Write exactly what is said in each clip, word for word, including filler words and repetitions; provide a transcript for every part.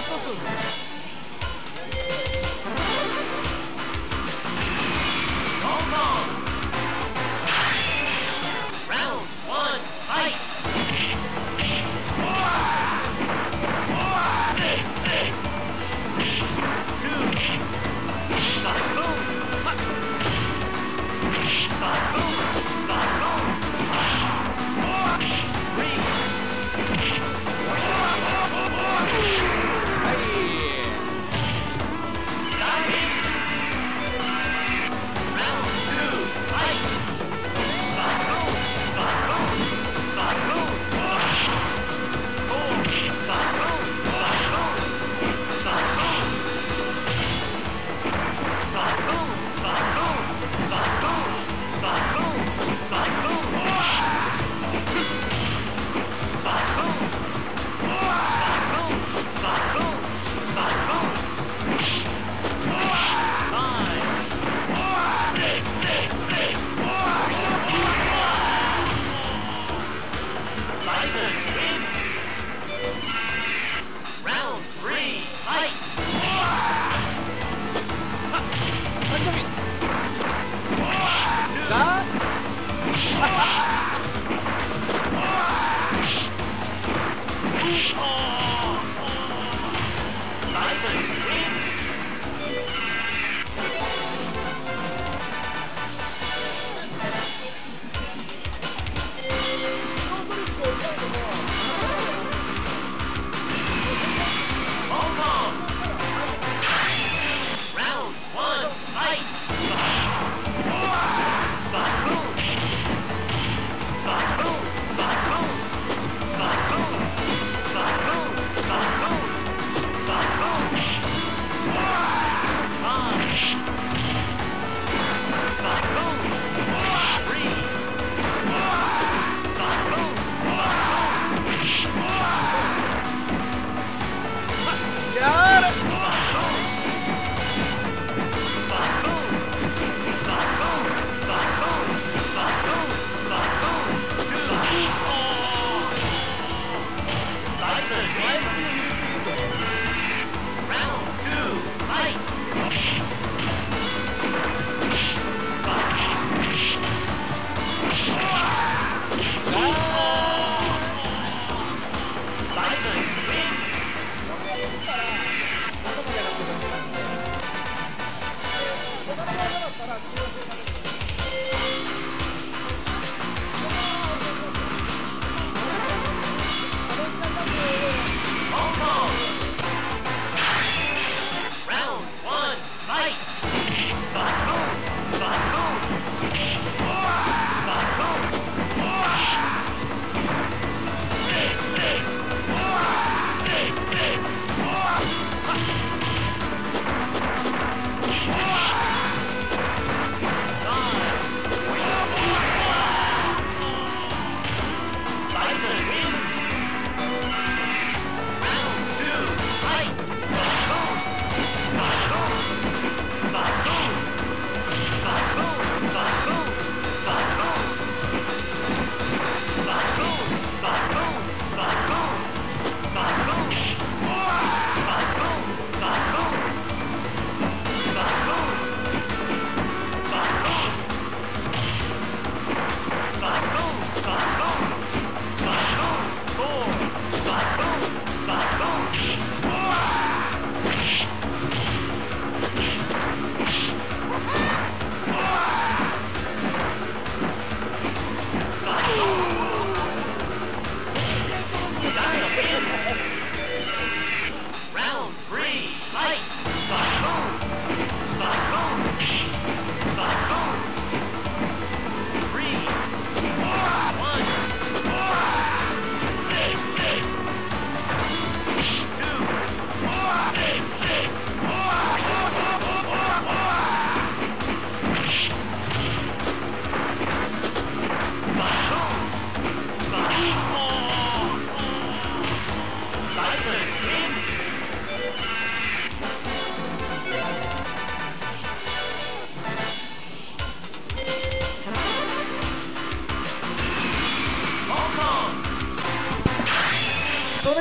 さあ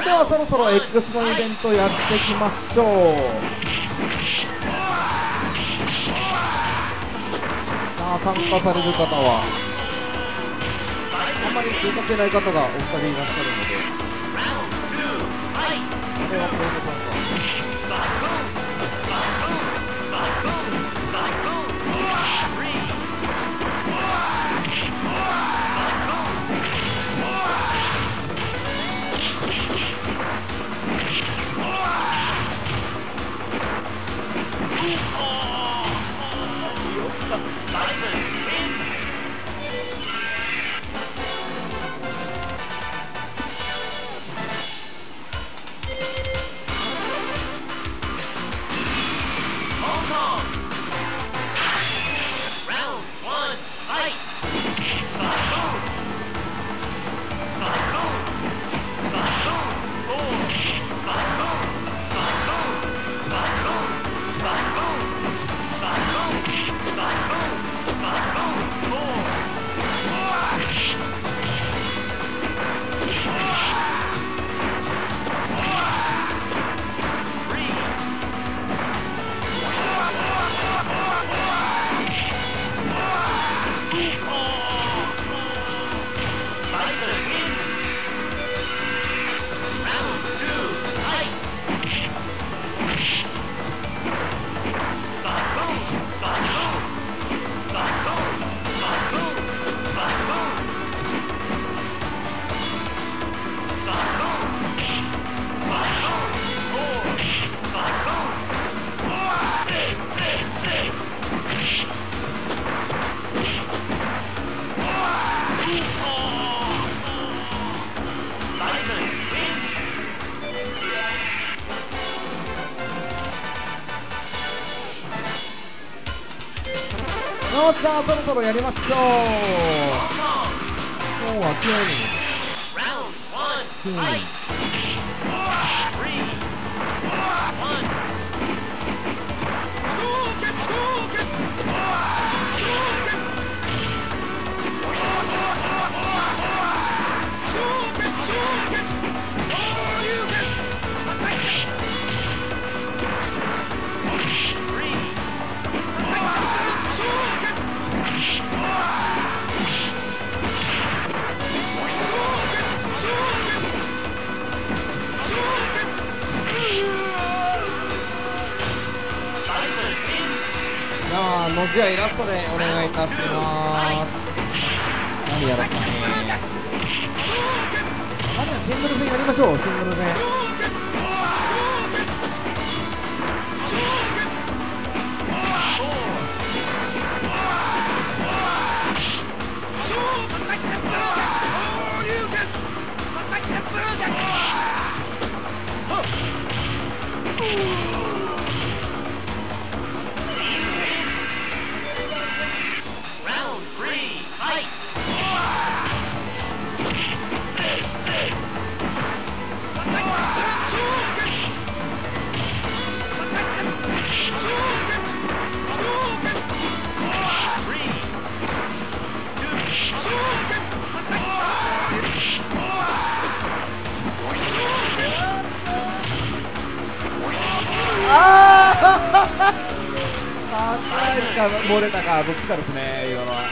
ではそろそろ X のイベントやっていきましょう。さあ参加される方はあんまり見かけない方がお二人いらっしゃるので、これはプロの参加。よっしゃ、そろそろやりましょう。今日はきゅうにんきゅうにんじゃあ、のじやイラストでお願いいたします。何やろうかね。まずはシングル戦やりましょう。シングル戦。ああ高いか漏れたかどっちかですね、今のは。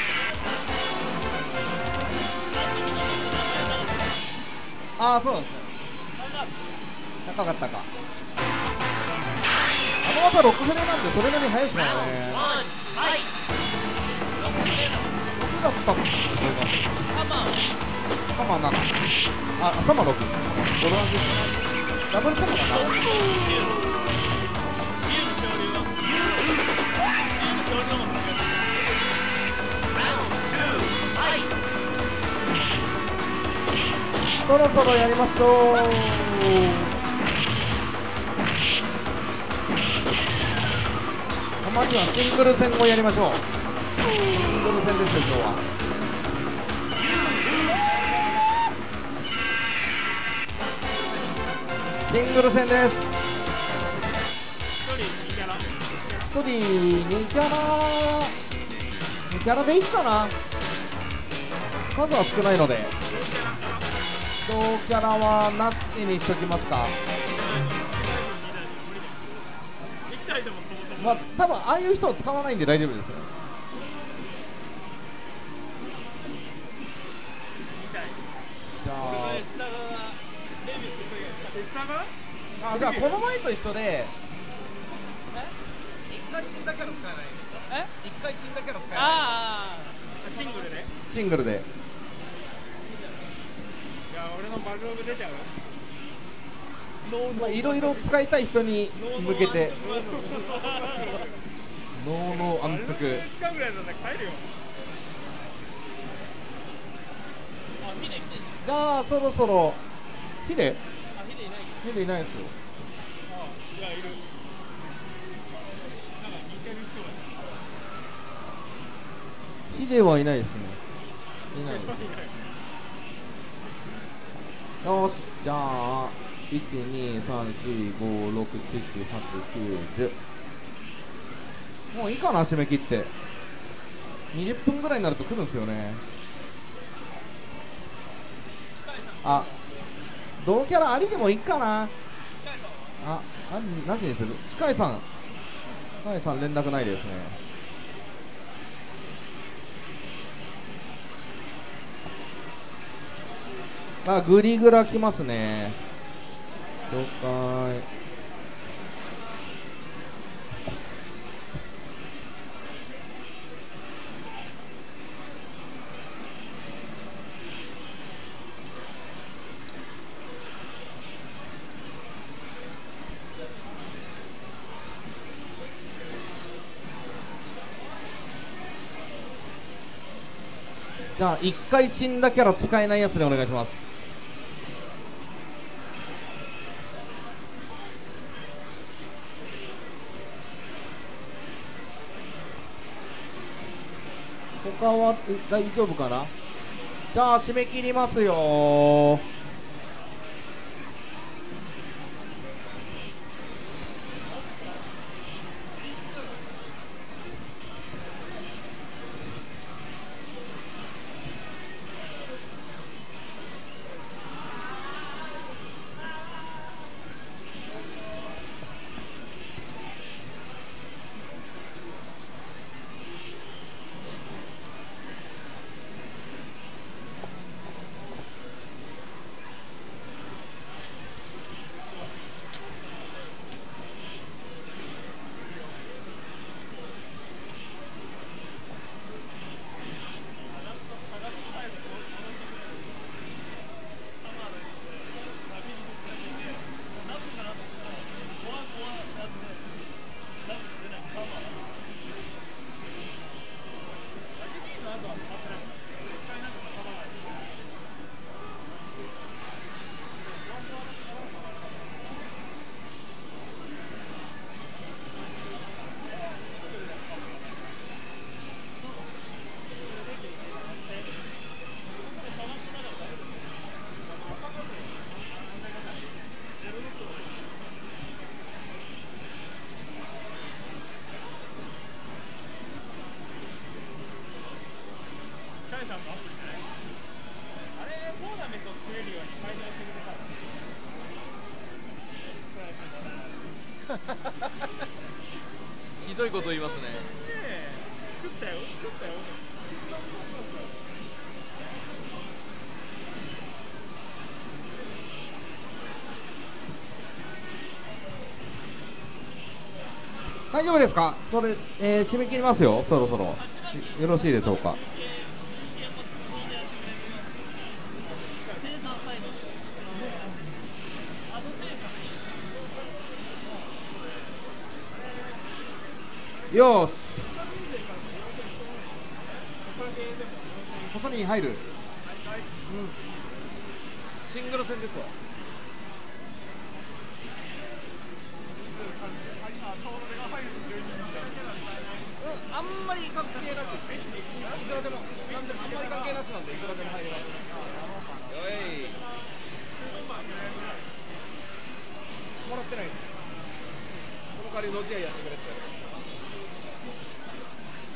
ああ、そうなんですね。高かったか。あの技ろく船なんでそれなりに速いですからね。ろくだったっけ。サマーなな。あ、サマーろく。ドランジダブルサマーかな。そろそろやりましょう。たまにはシングル戦をやりましょう。シングル戦ですよ、今日は。シングル戦です。ひとりにキャラにキャラでいいかな。数は少ないので同キャラはなしにしときますか。まあ多分ああいう人を使わないんで大丈夫ですよ。じゃああ、じゃあこの前と一緒で一回死んだキャラ使えない。え？一回死んだキャラ使えない。ああ、シングルで？シングルで。いや、俺のバルログ出ちゃう。まあいろいろ使いたい人に向けて。ノーノー安直。使うぐらいだったら帰るよ。じゃあそろそろヒデ？あ、ヒデいないけど。ヒデいないですよ。ああ、いやいる。なんか似てる人が。ヒデはいないですね。いないです。よし、じゃあいち、に、さん、よん、ご、ろく、なな、はち、きゅう、じゅう。もういいかな、締め切ってにじゅっぷんぐらいになると来るんですよね。あ、同キャラありでもいいかな。あ、何、何にする？機械さん、機械さん連絡ないですね。あ、グリグラ来ますね。了解。じゃあいっかい死んだキャラ使えないやつでお願いします。他は大丈夫かな。じゃあ締め切りますよー。ひどいこと言いますね。作ったよ、作ったよ。大丈夫ですか。それ、えー、締め切りますよ。そろそろよろしいでしょうか。よーし、細身に入る、うん、シングル戦ですわ。うん、あんまり関係なく、いくらでも、なんでもあんまり関係なしなんでいくらでも入ります。よい、もらってないです。この代わりの試合やってくれって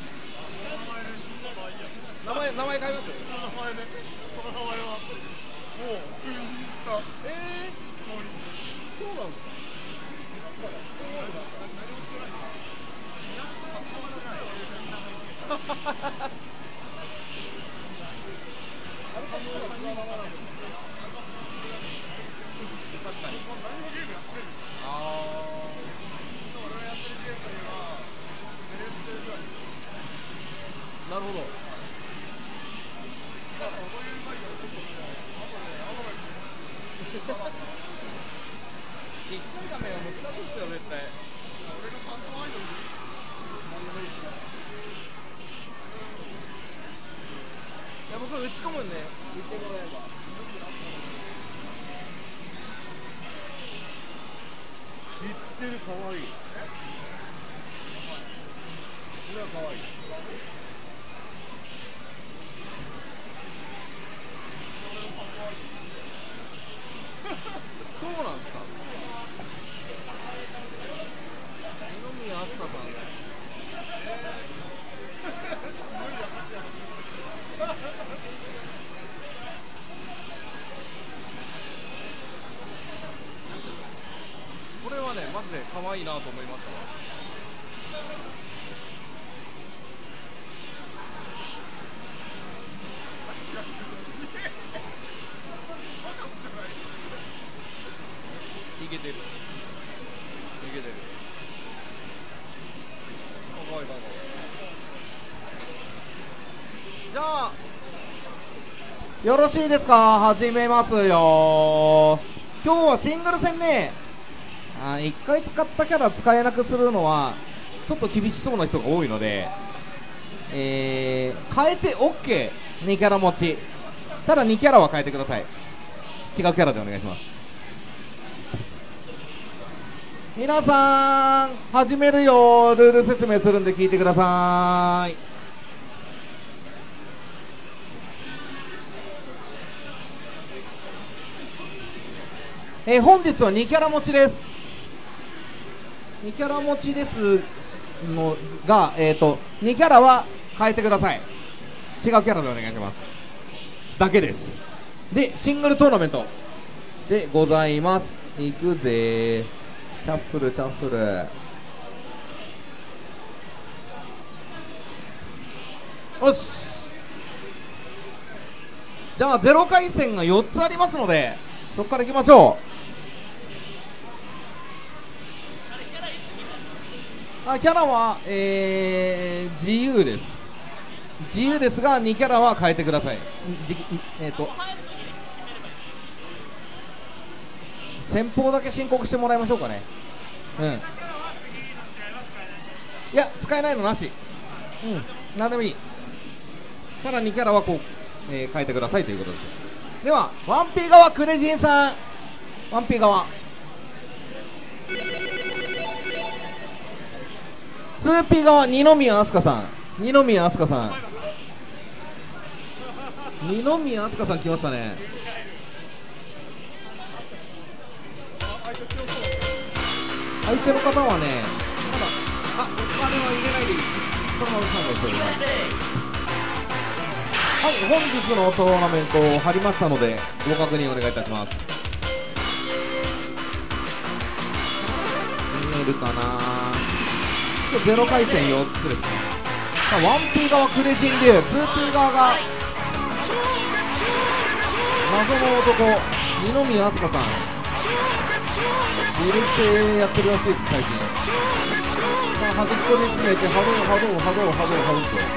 名前、名前変えますよ。名前ね。その名前はなるほど。ちっちゃい画面は難しいですよ絶対。俺の担当アイドルいや僕打ち込むんで言ってもらえば。知ってる、かわいい。これはかわいい。そうなんですか。二宮飛鳥さんね。これはねマジで可愛いなと思いましたわ。いけてるいけてる。かわいいかわいい。 じゃあよろしいですか、始めますよ。今日はシングル戦ね、あいっかい使ったキャラ使えなくするのはちょっと厳しそうな人が多いので、えー、変えて オーケー、に キャラ持ち。ただにキャラは変えてください。違うキャラでお願いします。皆さん始めるよ。ルール説明するんで聞いてください。えー、本日はにキャラ持ちです。にキャラ持ちですのが、えーとにキャラは変えてください。違うキャラでお願いします。だけです。でシングルトーナメントでございます。いくぜー。シャッフルシャッフル。よし、じゃあゼロ回戦がよっつありますのでそこからいきましょう。あキャラは、えー、自由です自由ですがにキャラは変えてください。じえっ、ー、と先方だけ申告してもらいましょうかね。うんいや使えないのなし。うん何でもいい。ただにキャラはこう、えー、変えてくださいということです。では ワンピー 側クレジンさん、 ワンピー 側、 ツーピー 側二宮飛鳥さん、二宮飛鳥さん、二宮飛鳥さん来ましたね。相手の方はね、まだあお金は入れないでいい。そのままさんがそうです。はい、本日のトーナメントを貼りましたのでご確認お願いいたします。見えるかな。今日ゼロ回戦よっつですね。さあ ワンピー 側クレジンで ツーピー 側が謎の男二宮飛鳥さん、ビル系やってるらしいです最近。さあ端っこで詰めてハドウハドウハドウハドウハドウと、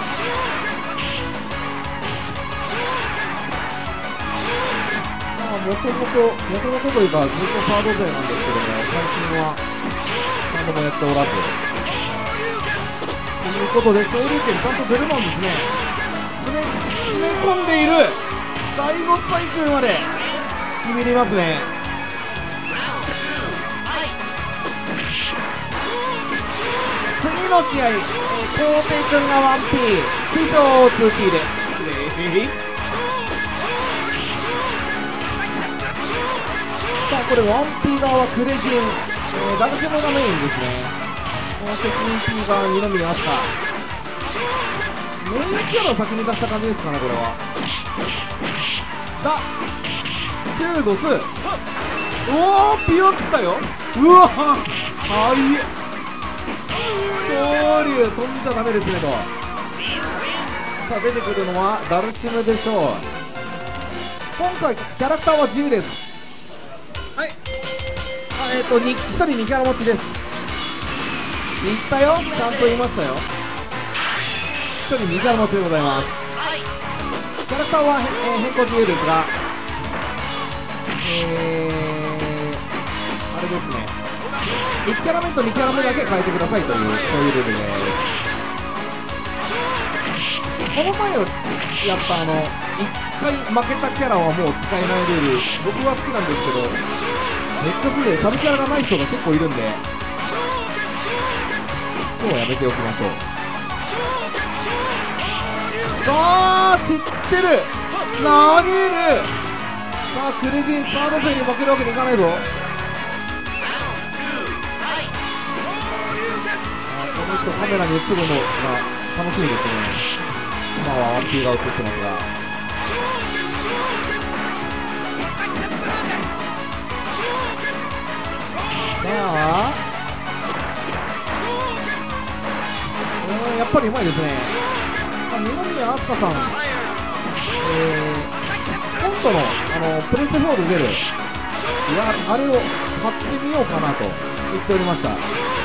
まあもともともともとというかずっとサード勢なんですけども、最近は何度もやっておらずということで、昇竜拳ちゃんと出るもんですね。詰め詰め込んでいる第ごスパイクまでしびれますね。次の試合、えー、コウテイ君が ワンピー、 師匠 ツーピー でさあこれ ワンピー 側はクレジン、えー、ダルシムがメインですね。この ツーピー 側二宮飛鳥、メインキャラを先に出した感じですかねこれは。だ中度数。おおピヨったよ。うわはい恐竜飛んじゃダメですねと。さあ出てくるのはダルシムでしょう。今回キャラクターは自由です。はい、あえっ、ー、とひとりにキャラ持ちです。言ったよ、ちゃんと言いましたよ。ひとりにキャラ持ちでございます。キャラクターは、えー、変更自由ですが、えー、あれですね、いちキャラ目とにキャラ目だけ変えてくださいという、そういうルールです。この前やったあのいっかい負けたキャラはもう使えないルール、僕は好きなんですけど、ネックスでサブキャラがない人が結構いるんで、今日はやめておきましょう。さあ知ってる、投げる。さあクレジンサード勢に負けるわけにいかないぞ。この人カメラに映るのが楽しみですね。今はワンピーが映ってますが、さあうんやっぱりうまいですね。二宮飛鳥さん、えー、今度のあのプレステフォーで出る、いやあれを買ってみようかなと言っておりました。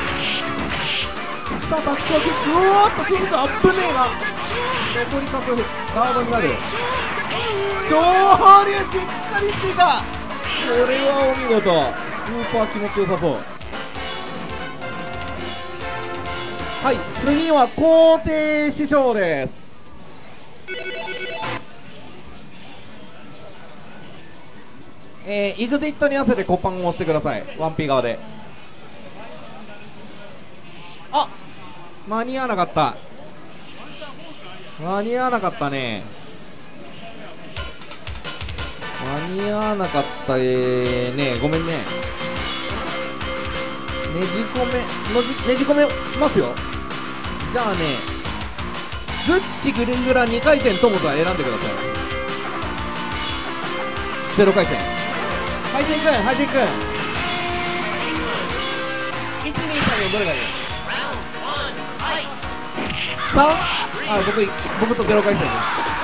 さあバックキック、うおーっとシンクアップねえが残りかすガードになる。恐竜しっかりしていた。これはお見事、スーパー気持ちよさそう。はい、次は皇帝師匠です。えー、イグジットに合わせてコッパンを押してください。ワンピー側で。あ、間に合わなかった。間に合わなかったね。間に合わなかったえー、ねごめんね。ねじ込めのじねじ込めますよ。じゃあね、グッチグリグラにかい転トモとは選んでください。ゼロ回戦ハイジンくん、ハイジンくんいちにさんよんどれがいい？さん？あ、僕、僕とゼロ回戦です。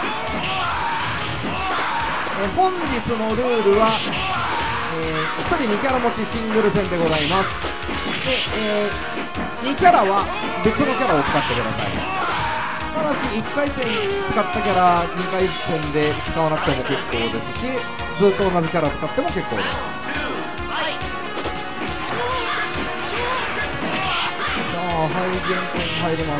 え本日のルールは、えー、ひとりにキャラ持ちシングル戦でございます。で、えー、にキャラは別のキャラを使ってください。ただしいっかい戦使ったキャラにかい戦で使わなくても結構ですし、ずっと同じキャラ使っても結構です。さあハイジェントに入ります。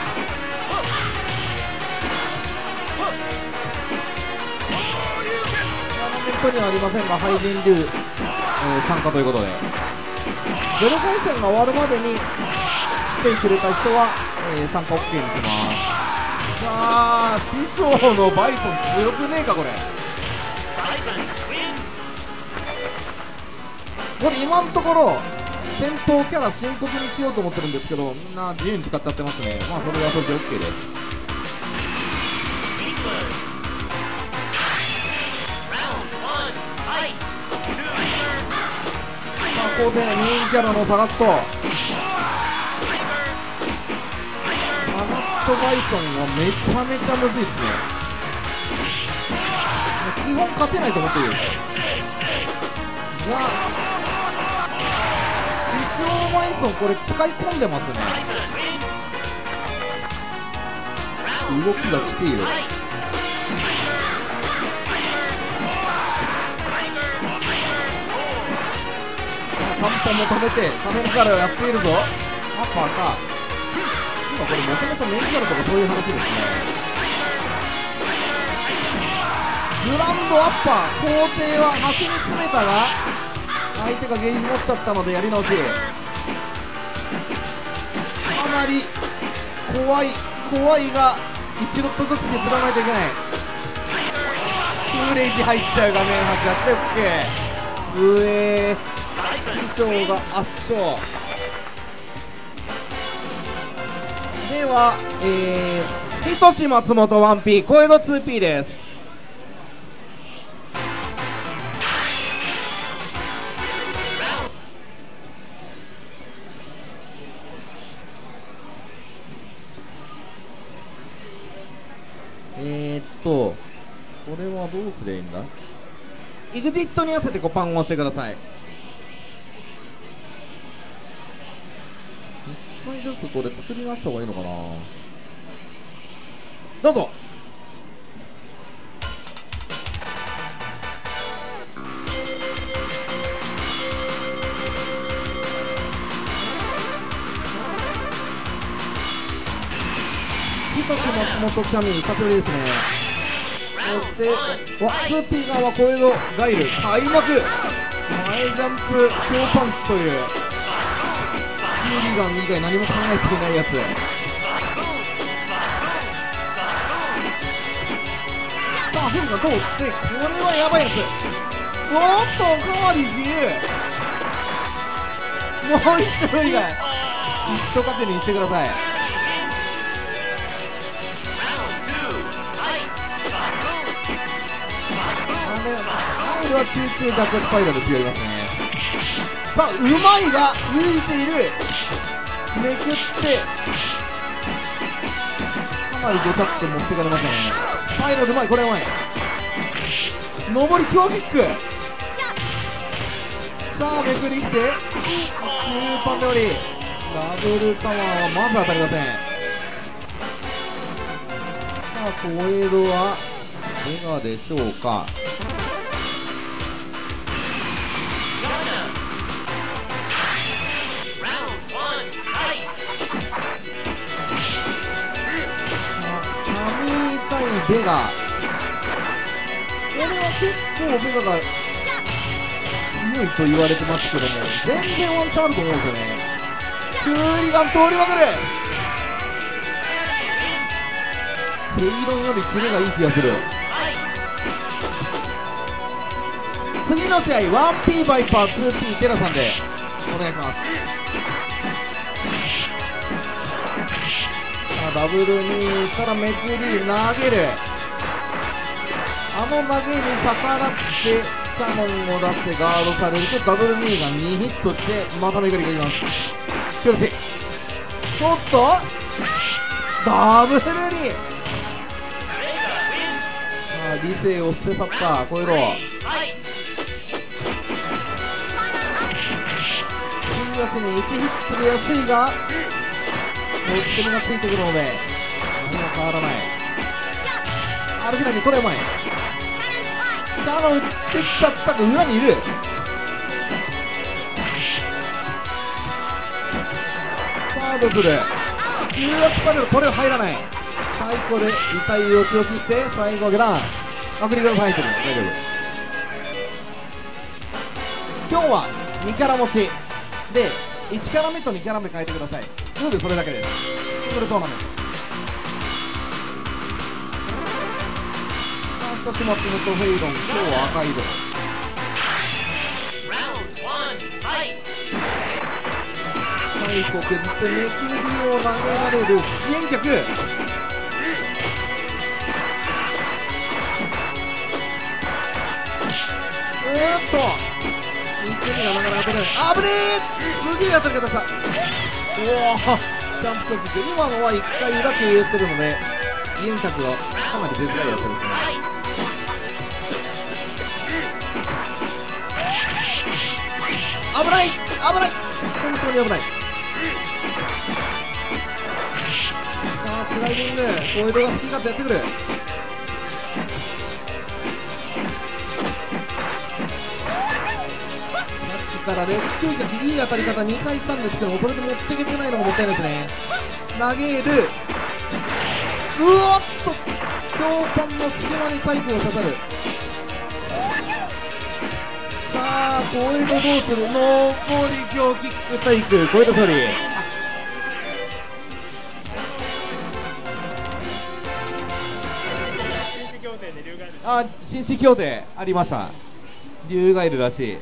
トーナメントにはありませんが、ハイジン流、えー、参加ということで、ゼロ回戦が終わるまでに来てくれた人は、えー、参加 オーケー にします。さあ師匠のバイソン強くねえかこれ。これ今のところ戦闘キャラ深刻にしようと思ってるんですけど、みんな自由に使っちゃってますね。まあそれはそれで オーケー です。さあ後手のにキャラのサガットサガットバイソンはめちゃめちゃむずいですね。基本勝てないと思っている。が師匠バイソンこれ使い込んでますね。動きが来ている。カンパも止めて止めながらやっているぞ。アッパーか。今これもともとメインキャラとかそういう話ですね。グランドアッパー、皇帝は足に詰めたが相手がゲージ持っちゃったのでやり直し。かなり怖い怖いがいちロットずつ削らないといけない。フーレイジ入っちゃう画面はち出して オーケー。 すえー師匠が圧勝では、えー、ヒトシ松本 ワンピー 小江戸 ツーピー です。 えー、っとこれはどうすりゃいいんだ。エグジットに合わせてごパンを押してください。いっかいずつこれ作り直した方がいいのかな。どうぞ。ひとし松本キャミー、久しぶりですね。そしてわ ツーピー 側は小江戸ガイル開幕、前ジャンプ強パンチというキューリガン以外何も考えていないやつ。さあヘリが通って、これはやばいやつ。おっとおかわり自由。もう一丁以外一勝勝手にしてください。ガイルは中中ダックスパイラルって言われますね。さあうまいが浮いている。めくってかなりごちゃって持ってかれましたね。スパイラルうまい、これうまい。上り強キック。さあめくりきてスーパーメオリダブルサワーはまず当たりません。さあ小江戸はいかがでしょうか。ベガ、これは結構ベガが強いと言われてますけども、全然ワンチャンあると思うんですよね。クーリガン通りまくる。ペイロンよりキレがいい気がする。次の試合 ワンピー バイパー ツーピー テラさんでお願いします。ダブルにからめくり投げる。あの投げに逆らってキャノンを出してガードされるとダブルにがにヒットしてまためくりがいきます。よし、ちょっとダブルにさあ理性を捨て去った小江戸。新足にいちヒットで安いが持ち込みがついてくるので何も変わらない。歩きだけこれうまい。キャノン打ってきちゃったか、裏にいる。サードフル重圧パネル、これは入らない。最高で痛いを強気して最後ゲランアクリルが入ってる。大丈夫。今日はにキャラ持ちでいちキャラ目とにキャラ目変えてください。ルールそれだけです。シングルトーナメント。ファースト種目のフェイドン、今日は赤色。最後削ってめくりを投げられる支援客。えーっといちにがなかなか取れない。あぶねえ、すげえ当たり方した。おおジャンプキック。今のはいっかい裏経由するので支援客がかなり出づらいやつですね。危ない危ない本当に危ない。さあスライディング、小江戸が好き勝手やってくる。からレッドキャいい当たり方にかいしたんですけども、それで持っていけてないのがもったいないですね。投げる、うおっと強パンの隙間に最後を刺さる。さあ小江戸どうする。残り強キックタイク、小江戸勝利。あ、紳士協定ありました。竜ガイルらしい。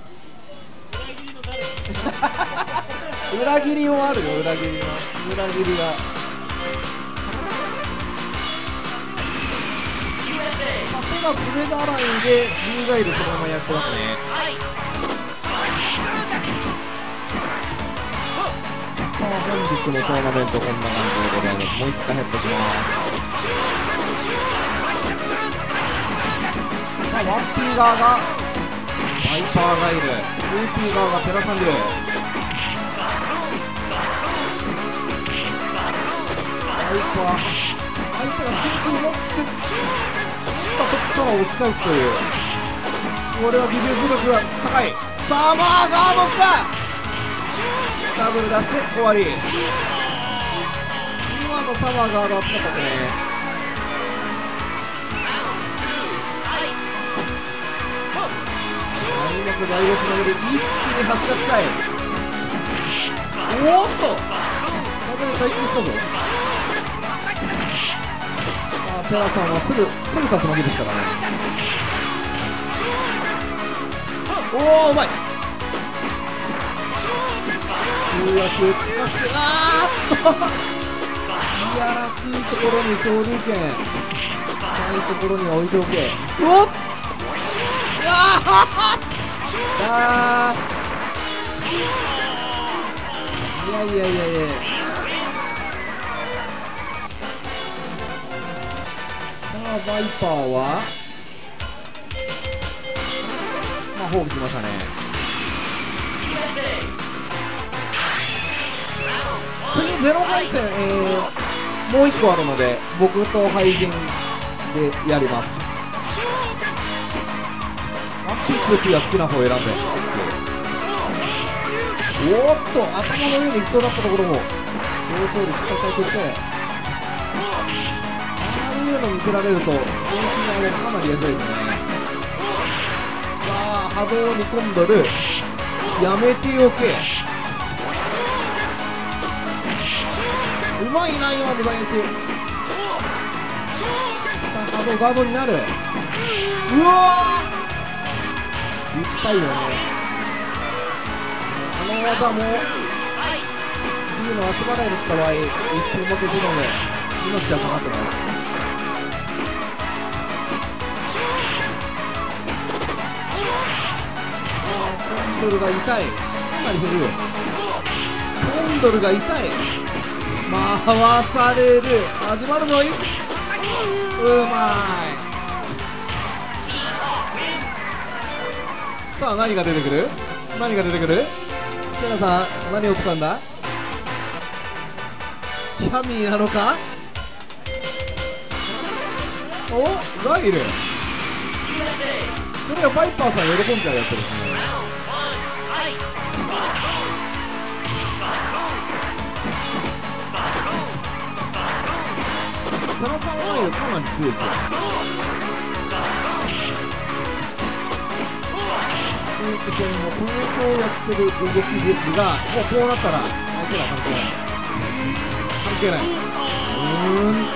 裏切りもあるよ、裏切りの裏切りが。手が滑らないんで竜ガイルそのままやってますね。さあ本日のトーナメントこんな感じでございます。もう一回ヘッドします。 ワンピー側がバイパーがいる、ルーピー側がテラサン流。バイパー相手がシンクル持ってたとこから押し返すという、これはディフェンス力が高い。サマーガードさダブル出して終わり。今のサマーガードは熱かったね。開幕第五つなげる、一気に端が近い。おーっとダブル対決したぞ。あテラさんはすぐすぐ立つ負けですからね。おおうまい。中足をつかして、あーっといやらしいところに昇竜拳、高いところに置いておけ。おっああいやいやいやいや、さあバイパーはまあ放棄しましたね。次ゼロ回戦、えー、もういっこあるので僕と廃人でやります。ワンピー ツーピー は好きな方を選んで、おーっと頭の上に行きそうだったところも上昇率しっかり対決して、ああいうの見せられると本気がかなりやりづらいですね。さあ波動に込んどる、やめておけ。うまいな今のダイス。波動ガードになる。うわー打ちたいよね。あの技もいいのは足払いだった場合一点負けするので命がかかってます。コンドルが痛い、かなり減る。コンドルが痛い、回される、始まるぞい。うまい。さあ何が出てくる、何が出てくる。テラさん何を使うんだ。キャミーなのか。おライル、これはバイパーさん喜んじゃうやつですね。テラさんはライルかなり強いですよ。戦も相当やってる動きですが、もうこうなったら相手は関係ない関係ない。うーん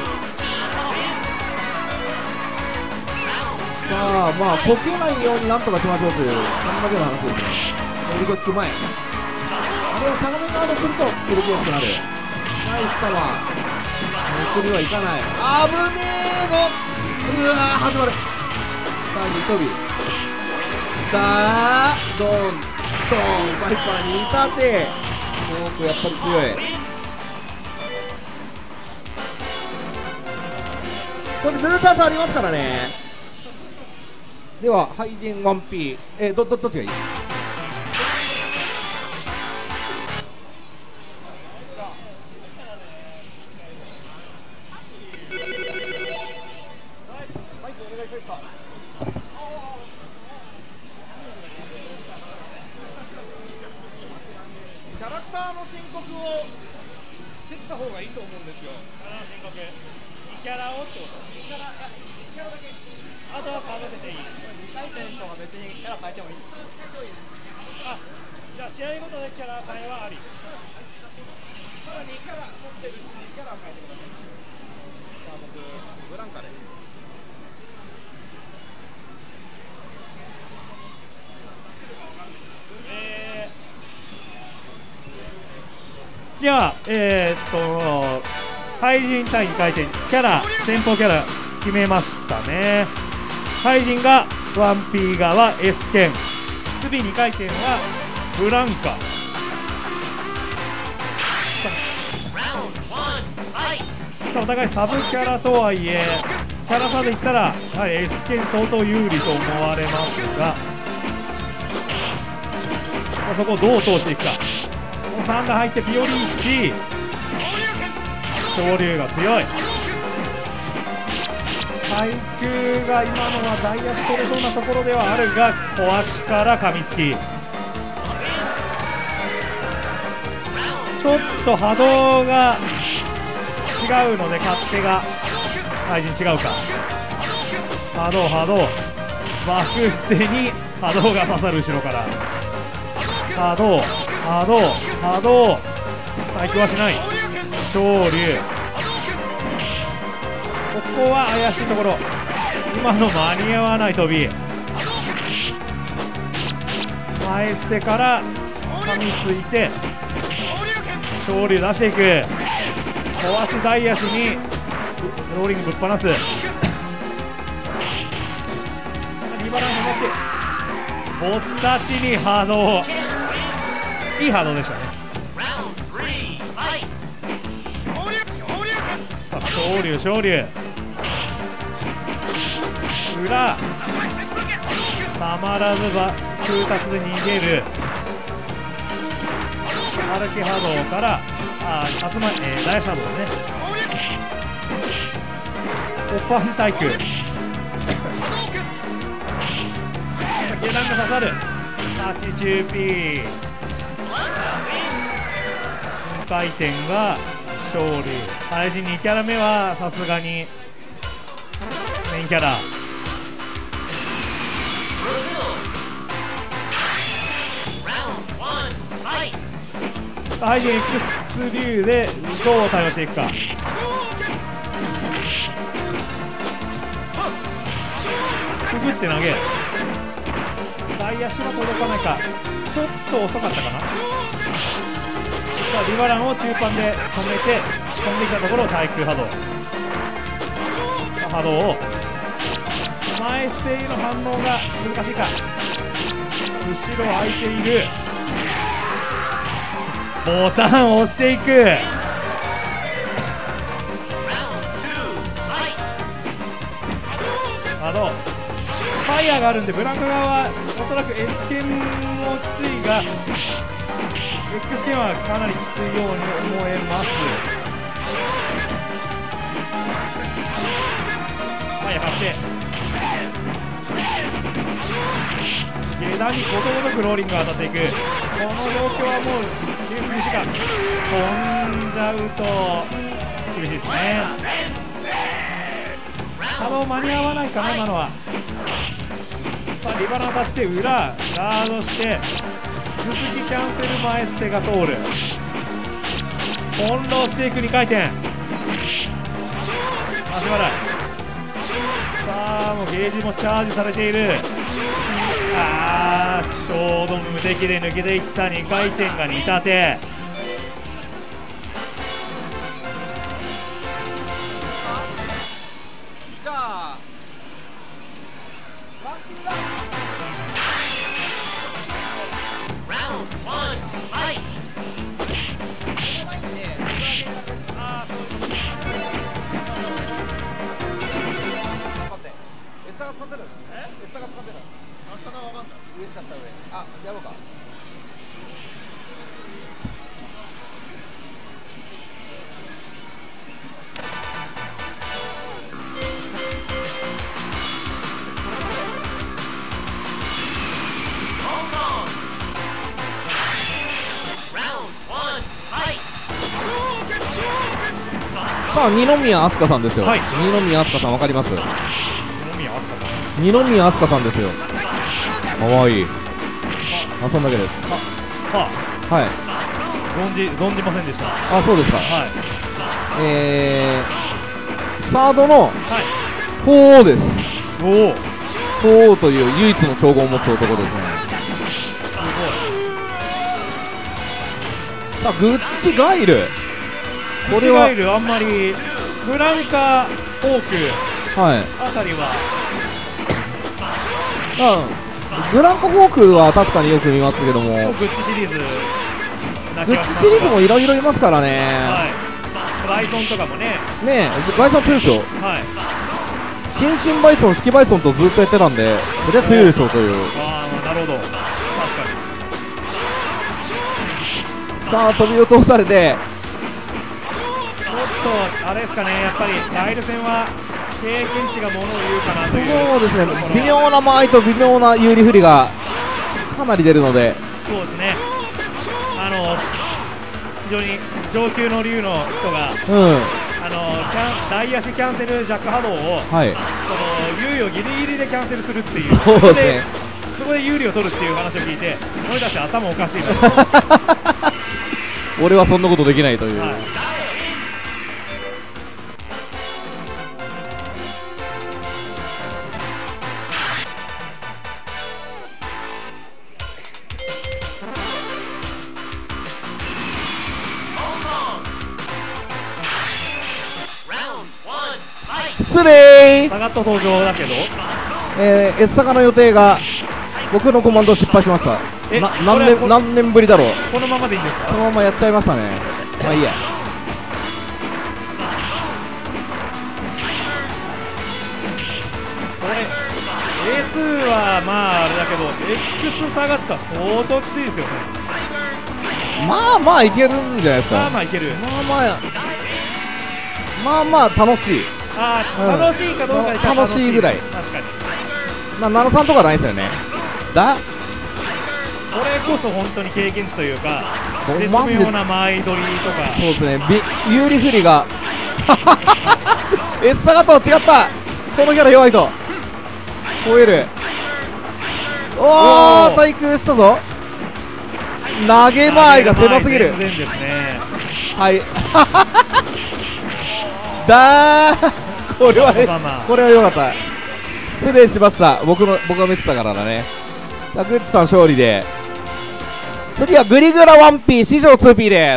さあまあこけないようになんとかしましょうというそんだけの話ですね。乗り越え前あれを相模ガードすると乗り越えやすくなる。ナイスタワー送りはいかない。危ねえぞ。うわー始まる。さあに飛びさあドンドンバイパーに立て、すごくやっぱり強い。これルーター差ありますからね。では廃人 ワンピー えー、ど, ど, どっちがいい。キャラクターの申告をしてった方がいいと思うんですよ。 申告にキャラをってこと。 キャラ、いや、キャラだけ。 あとはかぶせていい。 にかい戦とか別にキャラ変えてもいい。 あ、じゃあ試合ごとでキャラ変えはあり。 さらにキャラ持ってるし、キャラ変えてください。さあ僕ブランカで。 えー、では、えー、っと廃人対にかい戦キャラ先方キャラ決めましたね。廃人が ワンピー 側 S 剣、次にかい戦はブランカ。さあお互いサブキャラとはいえキャラ差で言ったら、はい、エスケン相当有利と思われますが、そこをどう通していくか。さん打入ってピオリーチ、昇竜が強い。対空が今のは大足取れそうなところではあるが、小足から紙すき。ちょっと波動が違うので勝手が対人違うか。波動波動バックステに波動が刺さる後ろから。波動波動波動対空はしない。昇竜、ここは怪しいところ。今の間に合わない飛び。前捨てから噛みついて昇竜出していく。小足大足にローリングぶっ放す。リバランス持ってぼったちに波動、いい波動でしたね。さあ昇竜昇竜裏たまらずば空達で逃げる。歩き波動からあ集まり、えー、大足波動ですね。おパン対空下段が刺さる。タチチューピー回転が勝利。配信にキャラ目はさすがにメインキャラ。配信 エックス 竜でどう対応していくか。くぐって投げ、大足は届かないか。ちょっと遅かったかな。さあリバランを中盤で止めて飛んできたところを対空波動。波動を前捨てへの反応が難しいか。後ろ空いている。ボタンを押していく。波動ファイヤーがあるんでブランカ側はおそらく エス 剣もきついが エックス 剣はかなりきついように思えます。ファイヤー買って下段にことごとくローリングが当たっていく。この状況はもう厳しいか。飛んじゃうと厳しいですね。波動間に合わないかな今のは。さあリバラン当たって裏ガードして続きキャンセル前捨てが通る。翻弄していくにかい転足払い。さあもうゲージもチャージされている。あーちょうど無敵で抜けていったにかい転がに立て。 じゃあ餌が使ってる。え？餌が使ってる。足方わかんない。上下した上。あ、やろうか。 さあ二宮飛鳥さんですよ。 はい、 二宮飛鳥さんわかります？ 二宮飛鳥さん。 二宮飛鳥さんですよ。かわいい。あ、そんだけです。 ははい。 存じ存じませんでした。 あ、そうですか。 はい。 えー、サードのはい。 鳳凰です。 おお。 鳳凰という唯一の称号を持つ男ですね。 すさあグッチガイル。 ごい。 これはガイルあんまりブランカフォークはい。 あたりは。 あ、グランカフォークは確かによく見ますけども、ググッチシリーズッチシリーズもいろいろいますからね。 はい。バイソンとかもね。 ねえ、バイソン強いですよ。 はい。 新進バイソン、式バイソンとずっとやってたんで、それは強いでしょうという。 ああ、なるほど、確かに。 さあ飛びを通されて、 ちょっとあれですかね、やっぱりライル戦は経験値がものを言うかなという。 そうですね、微妙な間合いと微妙な有利不利がかなり出るので。 そうですね、あの非常に上級の竜の人が、 うん、 あのキャン大足キャンセルジャック波動を、 はい、 その猶予ギリギリでキャンセルするっていう、 そうですね、 そこで有利を取るっていう話を聞いて、俺たち頭おかしいな俺はそんなことできないという、はい、失礼サガット登場だけど、 えー、エスサガの予定が僕のコマンド失敗しました。な何年何年ぶりだろう。 このままでいいんですか。 このままやっちゃいましたね。まあいいや。 これ エース はまああれだけど X 下がったら相当きついですよね。 まあまあいけるんじゃないですか。 まあまあいける。 まあまあまあまあ楽しい。 ああ、楽しいかどうかで楽しい、楽しいぐらい。 確かに。 なななさんとかないですよね。だこれこそ本当に経験値というか、絶妙な間合い取りとか。 そうですね、び有利不利がエスサガとは違った。そのキャラ弱いと吠える。おお対空したぞ。投げ間合いが狭すぎる。 全然ですね。 はいだーこれはね、これは良かった。失礼しました。僕の僕が見てたからだね。さあグッチさん勝利で、次はグリグラ ワンピー 史上 ツーピー です。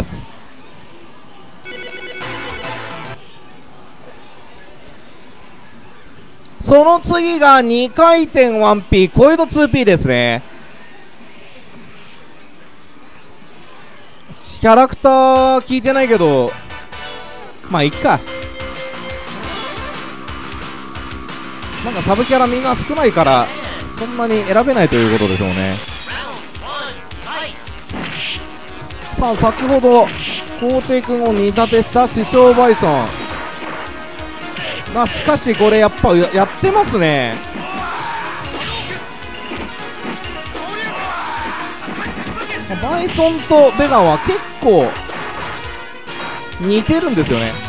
その次がにかいてん ワンピー コエド ツーピー ですね。キャラクター聞いてないけどまあいっか。なんかサブキャラみんな少ないからそんなに選べないということでしょうね。さあ先ほど皇帝君を煮立てした師匠バイソンが、しかしこれやっぱ や, やってますね。バイソンとベガンは結構似てるんですよね。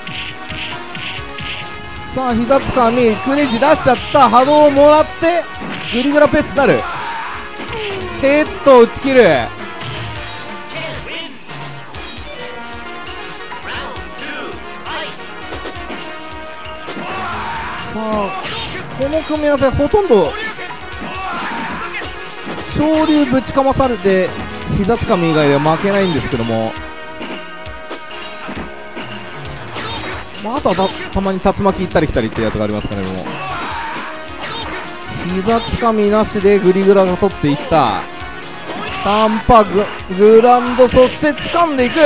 さあ膝つかみクレイジ出しちゃった。波動をもらってグリグラペースになる。ヘッドを打ち切る。さあこの組み合わせほとんど昇竜ぶちかまされて膝つかみ以外では負けないんですけども、まあ、あとは た, たまに竜巻行ったり来たりってやつがありますかね。もう膝つかみなしでグリグラが取っていった。短波 グ, グランド、そして掴んでいく。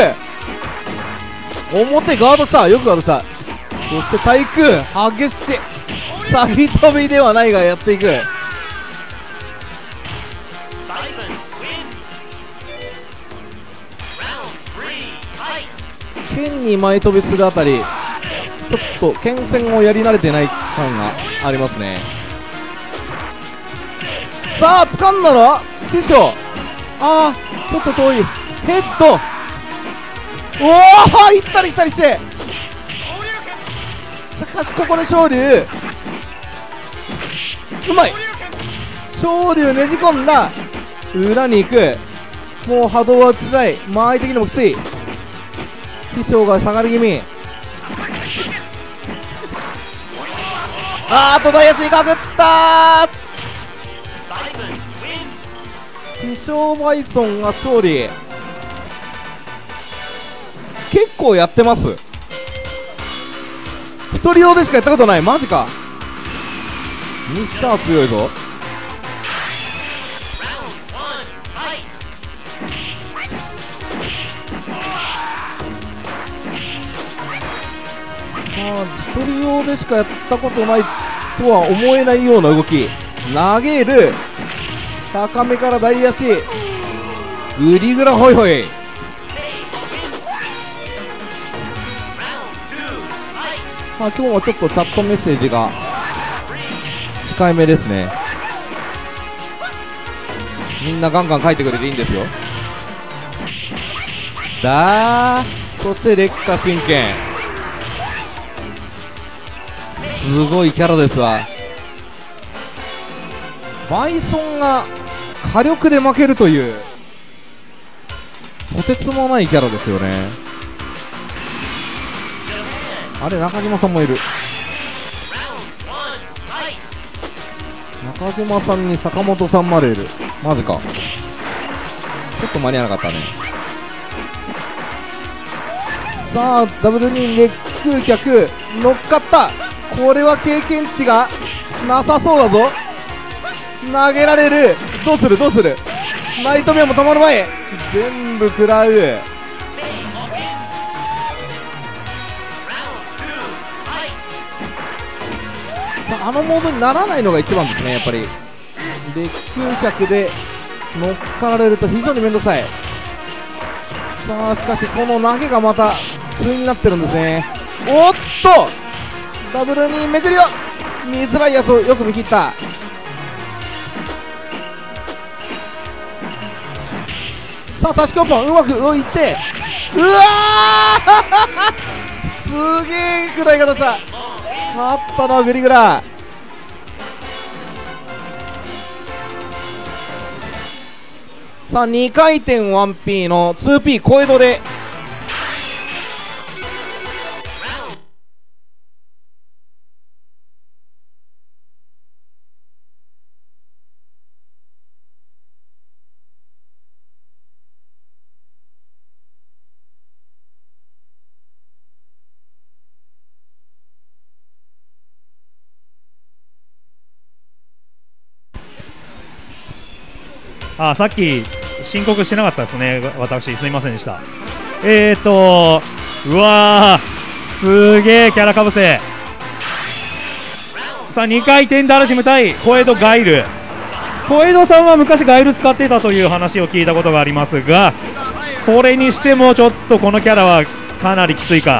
表ガードした、よくガードした。そして対空激しい詐欺飛びではないがやっていく。剣に前飛びするあたりちょっと剣戦をやり慣れてない感がありますね。さあ掴んだのは師匠。ああちょっと遠い。ヘッド、おお行ったり来たりして、しかしここで昇竜うまい。昇竜ねじ込んだ。裏に行く。もう波動は打ちづらい。間合い的にもきつい。師匠が下がり気味。あーっとダイヤスにかくったー。師匠バイソンが勝利。結構やってます。一人用でしかやったことない。マジか。ミスター強いぞ。まあ一人用でしかやったことないとは思えないような動き。投げる、高めから大足、グリグラホイホイ。まあ、今日はちょっとチャットメッセージが控えめですね。みんなガンガン書いてくれていいんですよ。だー、そして劣化神剣、すごいキャラですわ。バイソンが火力で負けるというとてつもないキャラですよね。あれ、中島さんもいる。中島さんに坂本さんまでいる。マジか、ちょっと間に合わなかったね。さあ、ダブルに熱空脚乗っかった。これは経験値がなさそうだぞ。投げられる。どうするどうする。ナイトメアも止まる前、全部食らう。さあ、あのモードにならないのが一番ですね。やっぱり烈空脚で乗っかられると非常に面倒くさい。さあ、しかしこの投げがまた対になってるんですね。おっと、ダブルにめくりよ、見づらいやつをよく見切った。さあ、タシコポンうまく浮いて、うわーすげえ食らい方した。勝ったのはグリグラ。さあ、にかい転 ワンピー の ツーピー 小江戸であ、さっき申告してなかったですね、私、すみませんでした。えーと、うわー、すげえキャラかぶせ。さあ、にかい転ダルシム対小江戸ガイル。小江戸さんは昔ガイル使ってたという話を聞いたことがありますが、それにしてもちょっとこのキャラはかなりきついか。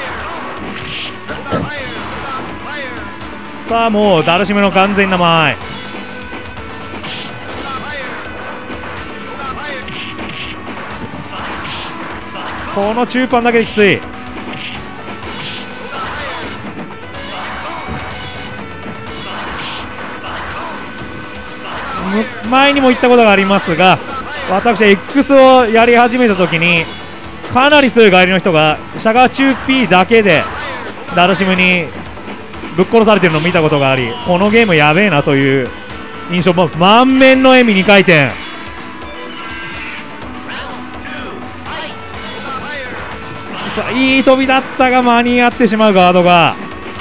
さあ、もうダルシムの完全な間合い。この中盤だけできつい。前にも言ったことがありますが、私は X をやり始めた時にかなり強い帰りの人がシャガー中 P だけでダルシムにぶっ殺されてるのを見たことがあり、このゲームやべえなという印象も満面の笑みにかい転。さあ、いい飛びだったが間に合ってしまうガードが。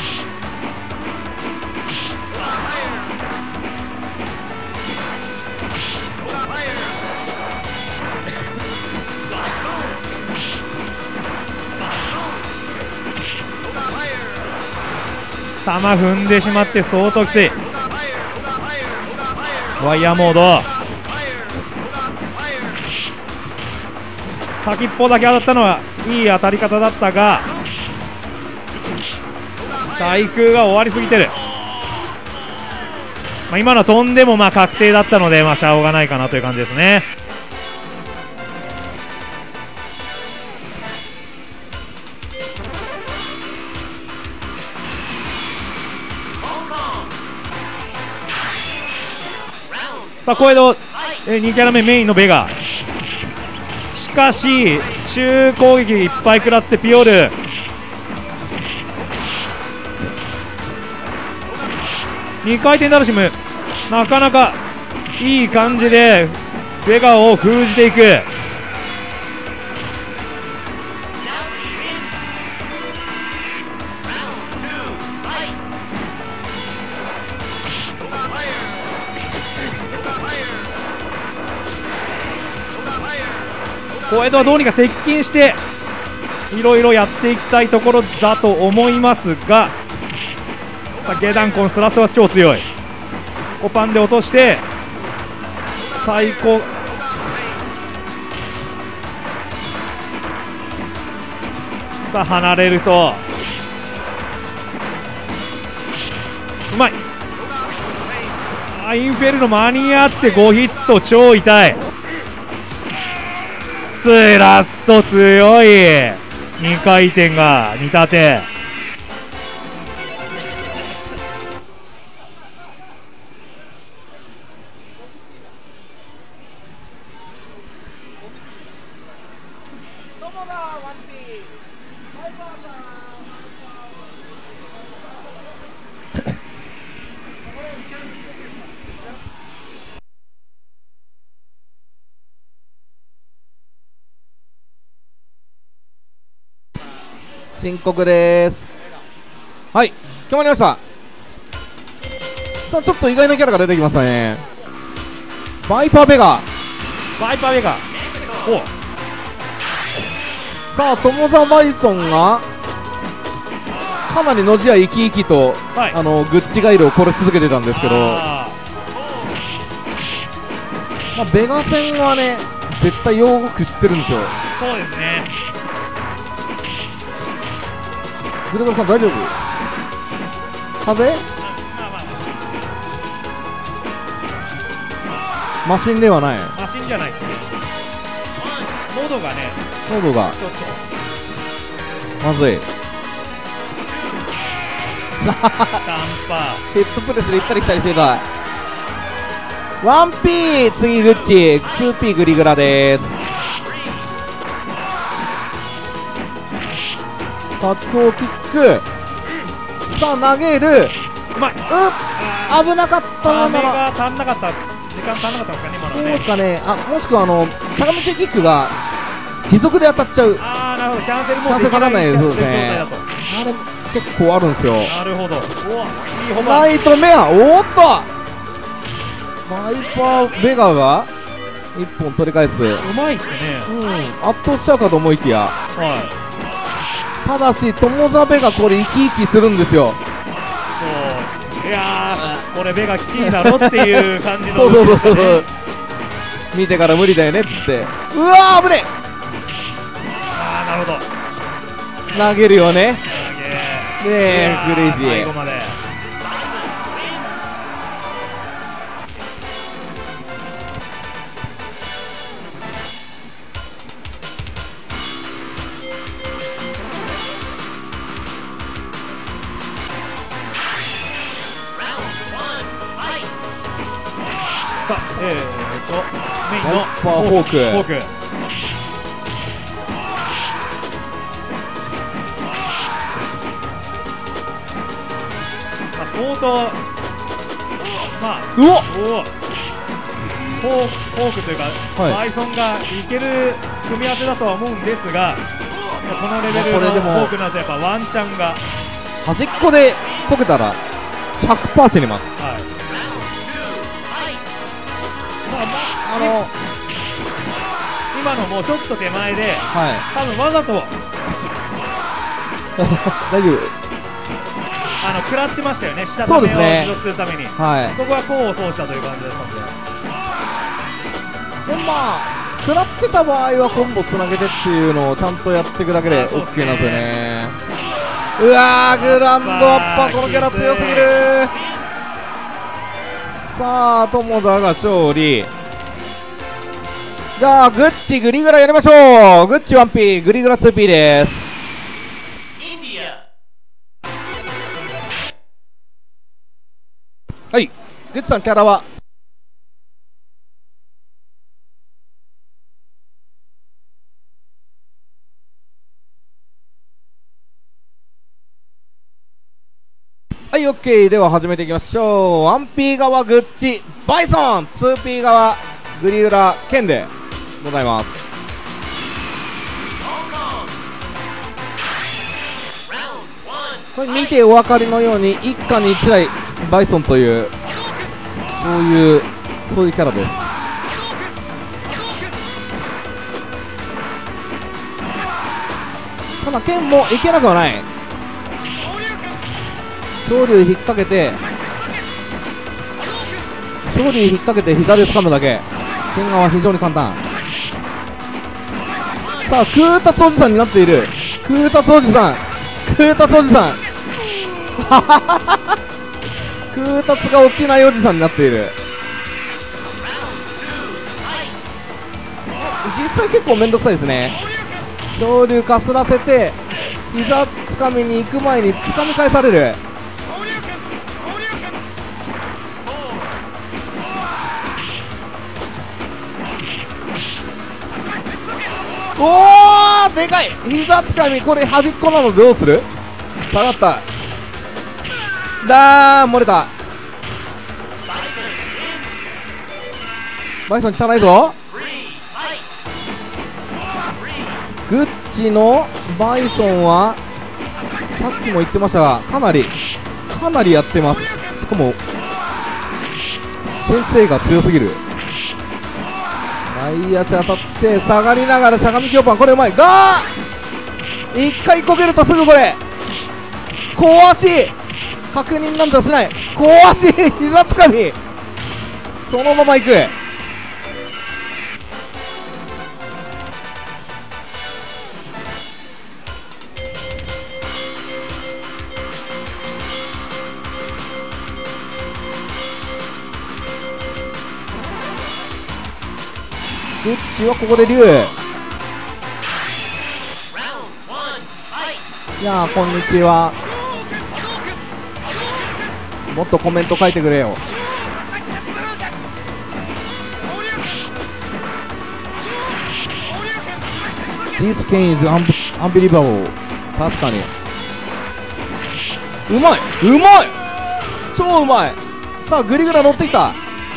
球踏んでしまって相当きつい。ワイヤーモード、先っぽだけ当たったのはいい当たり方だったが、対空が終わりすぎてる。まあ、今のは飛んでもまあ確定だったので、まあしょうがないかなという感じですね。さあ、小江戸、えにキャラ目メインのベガ。しかし中攻撃いっぱい食らってピオル。にかい転ダルシム、なかなかいい感じでベガを封じていく。小江戸はどうにか接近していろいろやっていきたいところだと思いますが、 さあゲダンコンスラスは超強い。コパンで落として最高。さあ離れるとうまい。あインフェルノ間に合ってごヒット、超痛い。スラスト強い。にかい転がに立て。 申告です。はい、決まりました。さあちょっと意外なキャラが出てきましたね。バイパーベガ。 バイパーベガ。おさあトモザバイソンがかなりのじや生き生きと、はい、あのグッチガイルを殺し続けてたんですけど、まあ、ベガ戦はね絶対よく知ってるんですよ。 そうですね。 グレゴルさん大丈夫？風？マシンではない。 マシンじゃないですね。喉がね、 喉がまずい。さあヘッドプレスで行ったり来たりしてた。 ワンピー 次グッチ ツーピー グリグラです。立ちこキック。さあ投げる。 うまい。うっ危なかったな。今の足んなかった。時間足んなかったんですかね今のね。 そうですかね。あもしくはあのしゃがみキックが持続で当たっちゃう。 ああなるほど。キャンセルもキャンセルかかんないですね。あれ結構あるんですよ。 なるほど。おいいホームライトメア。おっとバイパーベガがいっぽん取り返す。うまいっすね。 うん圧倒しちゃうかと思いきや、はい、ただしトモザベガこれ生き生きするんですよ。そうっす。いやーこれベガきちいだろっていう感じのそうそうそうそうそう見てから無理だよねっつって。うわー危ねえ。 ああなるほど。 投げるよね。ねえクレイジー。 最後までえーとメインのフォークフォーク相当まあうおっフォーフォークというか、はい、バイソンがいける組み合わせだとは思うんですがこのレベルのフォークになるとやっぱワンチャンが端っこでこけたら ひゃくパーセント 死にます。はい、 まあまあ、あの今のもちょっと手前で、はい、多分わざと大丈夫あの食らってましたよね。下ためを持続するために、 はい、 ここは功を奏したという感じだったんで、 でもまあ食らってた場合はコンボつなげてっていうのをちゃんとやっていくだけで OK なんですよね。うわーグランドアッパーこのキャラ強すぎる。さあ友田が勝利。じゃあグッチグリグラやりましょう。グッチ ワンピー グリグラ ツーピー です。はい、グッチさんキャラははい、オッケー。では始めていきましょう。 ワンピー 側グッチバイソン、 ツーピー 側グリグラケンでございます。これ見てお分かりのように一家に一台バイソンというそういうそういうキャラです。ただ剣もいけなくはない。 昇竜引っ掛けて昇竜引っ掛けて膝で掴むだけ。剣側は非常に簡単。さあ空達おじさんになっている。空達おじさん空達おじさん空達が落ちないおじさんになっている。実際結構めんどくさいですね。昇竜かすらせて膝つかみに行く前につかみ返される。おーでかい膝つかみ。これ端っこなのでどうする。下がった。だー漏れた。バイソン汚いぞ。グッチのバイソンはさっきも言ってましたがかなりかなりやってます。しかも先生が強すぎる。前足当たって下がりながらしゃがみ強パン。これうまいがー一回こけるとすぐこれ小足確認なんざしない。小足膝つかみそのままいく。グッチはここで竜。いやーこんにちは。もっとコメント書いてくれよ。This game is unbelievable。 確かにうまいうまい超うまい。さあグリグラ乗ってきた。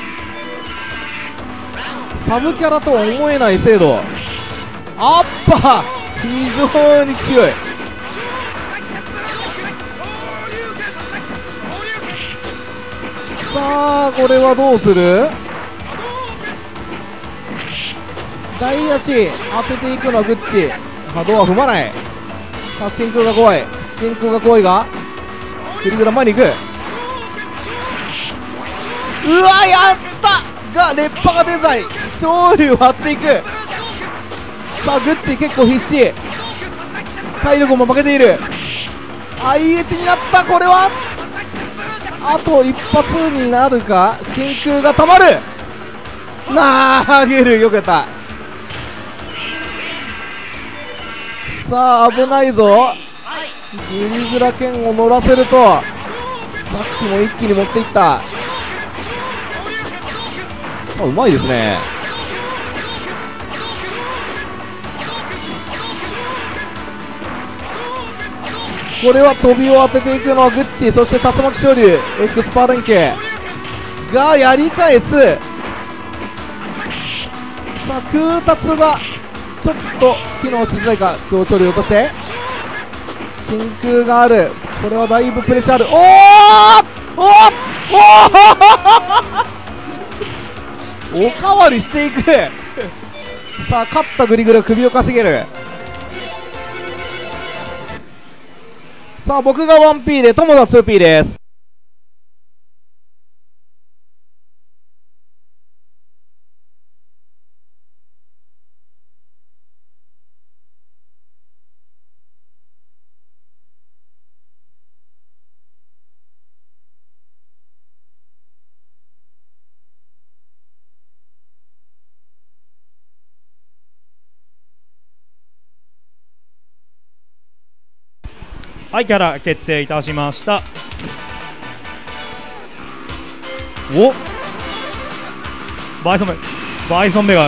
サブキャラとは思えない精度。アッパー非常に強い。さあこれはどうする。大足当てていくのはグッチ。波動は踏まない。さあ真空が怖い真空が怖いがグリグラ前に行く。うわやったが烈波がデザイン昇竜割っていく。さあグッチ結構必死。体力も負けている。 アイエイチ になった。これはあと一発になるか。真空がたまる。投げる。よくやった。さあ危ないぞ。グリグラ剣を乗らせるとさっきも一気に持っていった。あうまいですね。これは飛びを当てていくのはグッチ。そして竜巻昇竜エクスパー連携がやり返す。さあ空達がちょっと機能しづらいか。強調竜落として真空がある。これはだいぶプレッシャーある。おーおーおおかわりしていくさあ勝ったグリグラ首をかしげる。さあ僕が ワンピー で友田 ツーピー です。 はい、キャラ決定いたしました。おバイソンベバイソンベが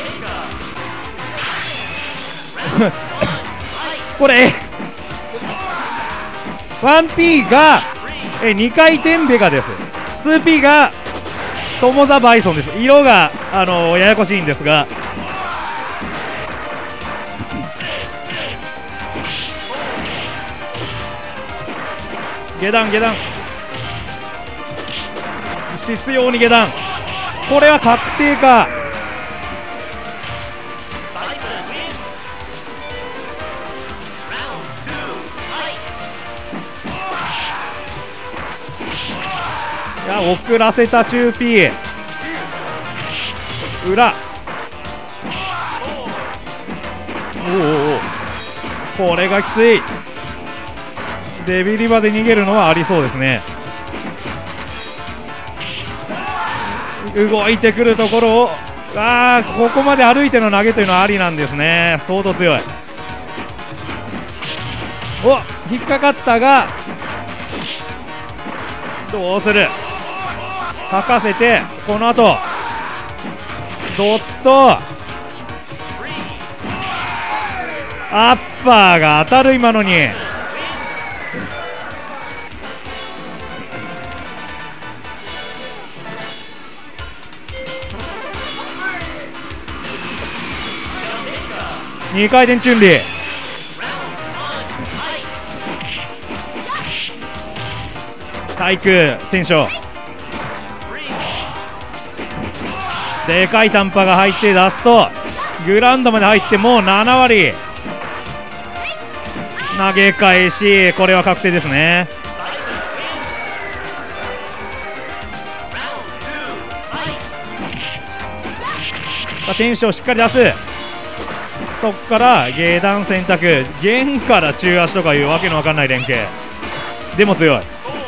これ ワンピー がえにかい転ベガです。 ツーピー が友座バイソンです。色があのややこしいんですが下段下段執拗に下段。これは確定か。 や遅らせたチューピー裏。おおお、これがきつい。デビリバで逃げるのはありそうですね。動いてくるところを、あー、ここまで歩いての投げというのはありなんですね。相当強い。お、引っかかったがどうする。吐かせて、この後ドットアッパーが当たる。今のににかい転チュンリー。対空テンションでかい短波が入って出すとグラウンドまで入ってもうななわり。投げ返し、これは確定ですね。テンションしっかり出す。そこから下段選択、弦から中足とかいうわけのわかんない連携でも強い。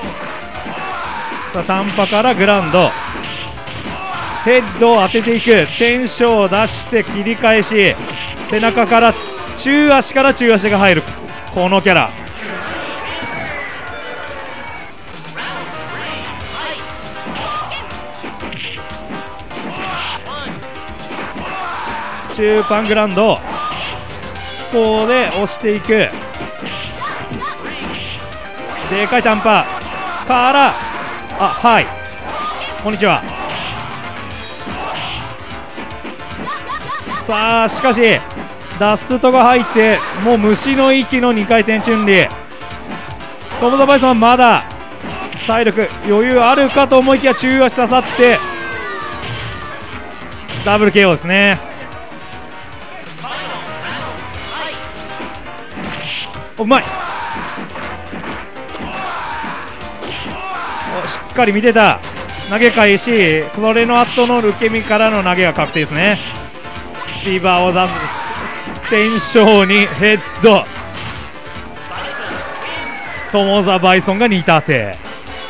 さあ短波からグラウンド、ヘッドを当てていく。テンションを出して切り返し、背中から中足から中足が入るこのキャラ。中盤グラウンド飛行で押していく。でかい短波から、あ、はい、こんにちは。さあしかしダストが入ってもう虫の息のにかい転チュンリー。トム・ザ・バイソンはまだ体力余裕あるかと思いきや中足刺さってダブル ケーオー ですね。うまい。しっかり見てた。投げ返し、それの後の受け身からの投げが確定ですね。スピーバーを出す。テンションにヘッド。トモザ・バイソンがに立て。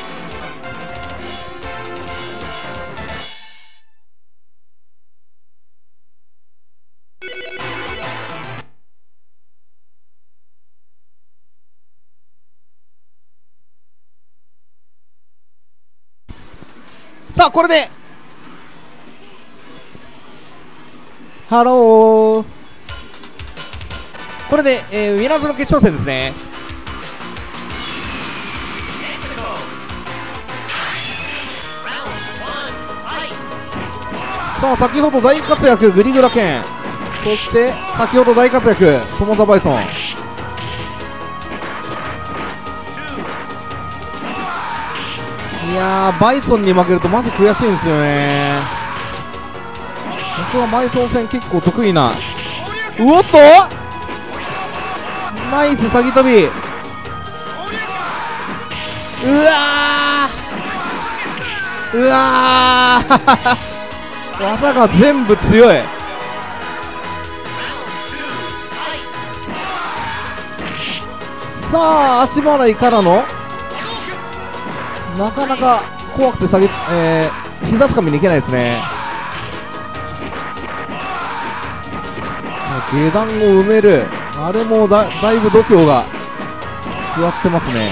さあこれでハロー、これで、えー、ウィナーズの決勝戦ですね。さあ先ほど大活躍グリグラケン、そして先ほど大活躍トモザ・バイソン。いやーバイソンに負けるとまず悔しいんですよね。僕はバイソン戦結構得意な。うおっとナイス先飛び。うわーうわー技が全部強い。さあ足払いからのなかなか怖くて下げ、えー、膝つかみにいけないですね。下段を埋める、あれも だ, だいぶ度胸が座ってますね。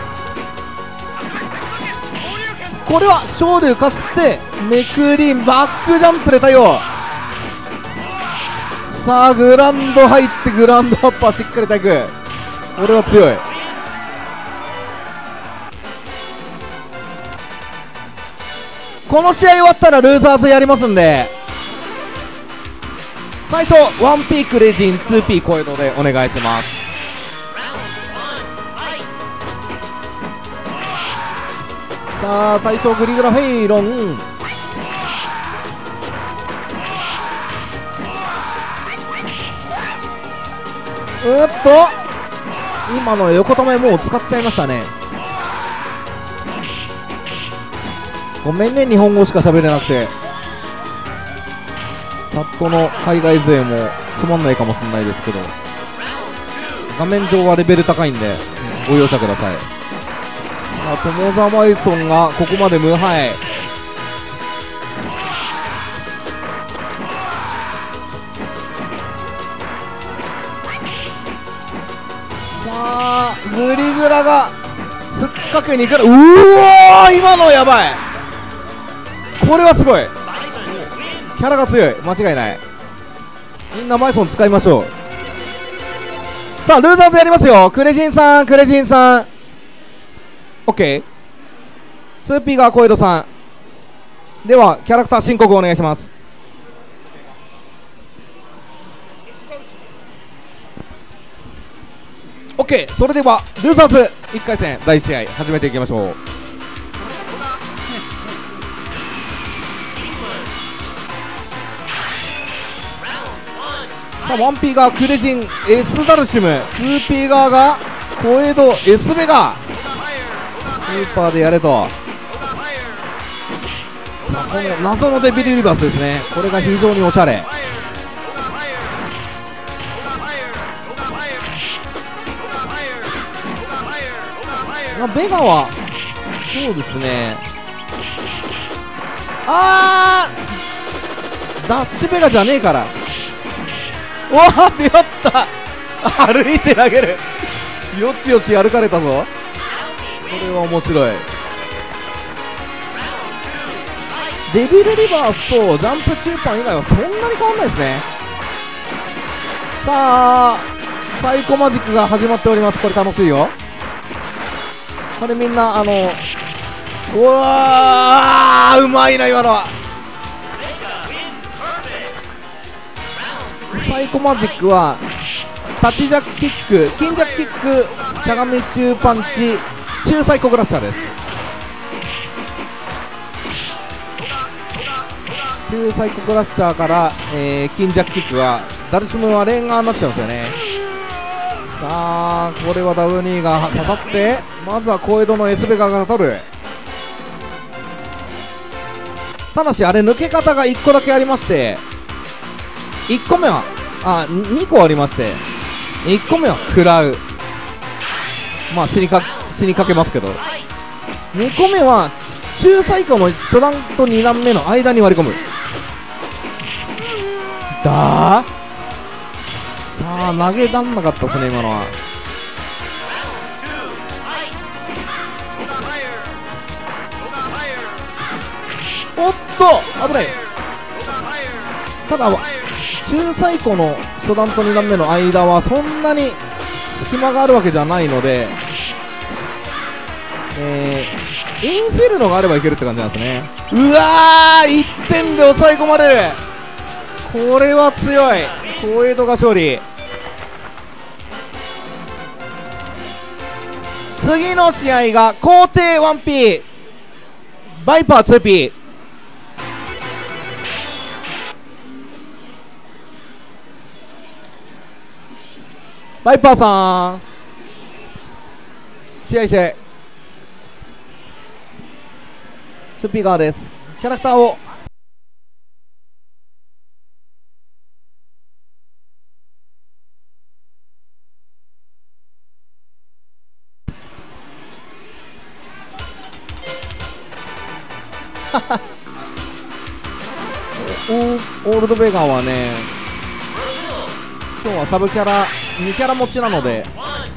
これは昇竜かつってめくりバックジャンプで対応。さあグラウンド入ってグラウンドアッパーしっかり対空。これは強い。この試合終わったらルーザーズやりますんで、最初ワンピークレジン ツーピー こういうのでお願いします。さあ体操グリグラフェイロン、うっと今の横止めもう使っちゃいましたね。 ごめんね、日本語しか喋れなくて。チャットの海外勢もつまんないかもしれないですけど、画面上はレベル高いんでご容赦ください。あ、友沢マイソンがここまで無敗。さあグリグラが突っかけに来る。うおー、今のやばい。これはすごい。キャラが強い、間違いない。みんなマイソン使いましょう。さあルーザーズやりますよ。クレジンさん、クレジンさん OK。 ツーピーが小江戸さんではキャラクター申告お願いします。OK。 それではルーザーズいっかい戦だいいち試合始めていきましょう。さあ ワンピー がクレジン S ダルシム、 ツーピー 側が小江戸 S ベガ、スーパーでやれと。さあこの謎のデビルユニバースですね。これが非常におしゃれ。ベガはそうですね、あーダッシュベガじゃねえから。おわー、やった、歩いて投げるよちよち歩かれたぞ。これは面白い。デビルリバースとジャンプ中盤以外はそんなに変わんないですね。さあサイコマジックが始まっております。これ楽しいよ。これみんなあのうわー、うまいな今のは。サイコマジックは立ちジャックキック、金ジャックキック、しゃがみ中パンチ、中サイコクラッシャーです。中サイコクラッシャーから、えー、金ジャックキックはダルシムはレンガーになっちゃうんですよね。さあこれはダブルニーが刺さって、まずは小江戸の S ベガが取る。ただしあれ抜け方がいっこだけありまして、いっこめはあにこありまして、いっこめは食らう、まあ死にか死にかけますけど、にこめは中サイコの初段とに段目の間に割り込む。だー、さあ投げらんなかったですね今のは。おっと危ない。ただ中サイコの初段とに段目の間はそんなに隙間があるわけじゃないので、えー、インフェルノがあればいけるって感じなんですね。うわー、いってんで抑え込まれる。これは強い。小江戸が勝利。次の試合が皇帝 ワンピー バイパー ツーピー。バイパーさん試合試合スピーカーです。キャラクターをオールドベガーはね、今日はサブキャラにキャラ持ちなので、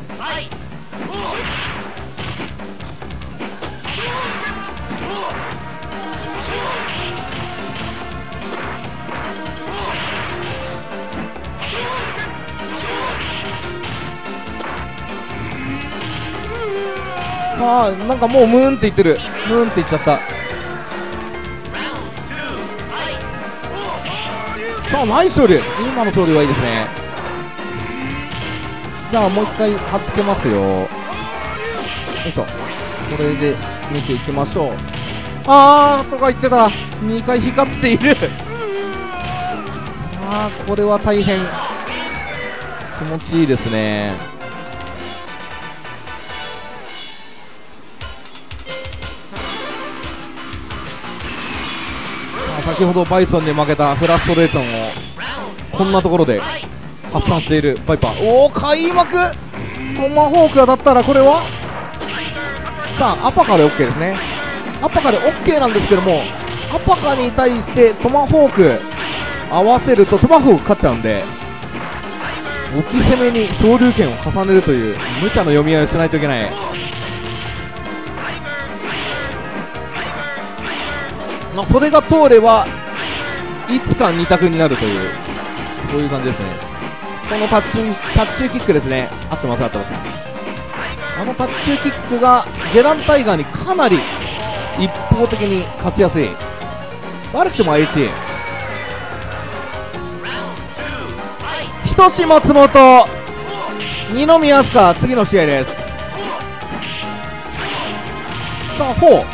ああなんかもうムーンって言ってる、ムーンって言っちゃった。さあナイス勝利、今の勝利はいいですね。じゃあもう一回貼っつけますよ。よいしょ、これで見ていきましょう。あーとか言ってたらにかい光っているさあこれは大変気持ちいいですね。 先ほどバイソンに負けたフラストレーションをこんなところで発散しているバイパー。おお、開幕トマホークが当たったらこれはさあアパカで OK ですね。アパカで OK なんですけども、アパカに対してトマホーク合わせるとトマホーク勝っちゃうんで、置き攻めに昇竜拳を重ねるという無茶の読み合いをしないといけない。まあ、それが通ればいつかに択になるというそういう感じですね。このタッチタッチキックですね。合ってます合ってます。あのタッチキックがゲランタイガーにかなり一方的に勝ちやすい。悪くても エイチ。 人志松本二宮飛鳥次の試合です。さあフォ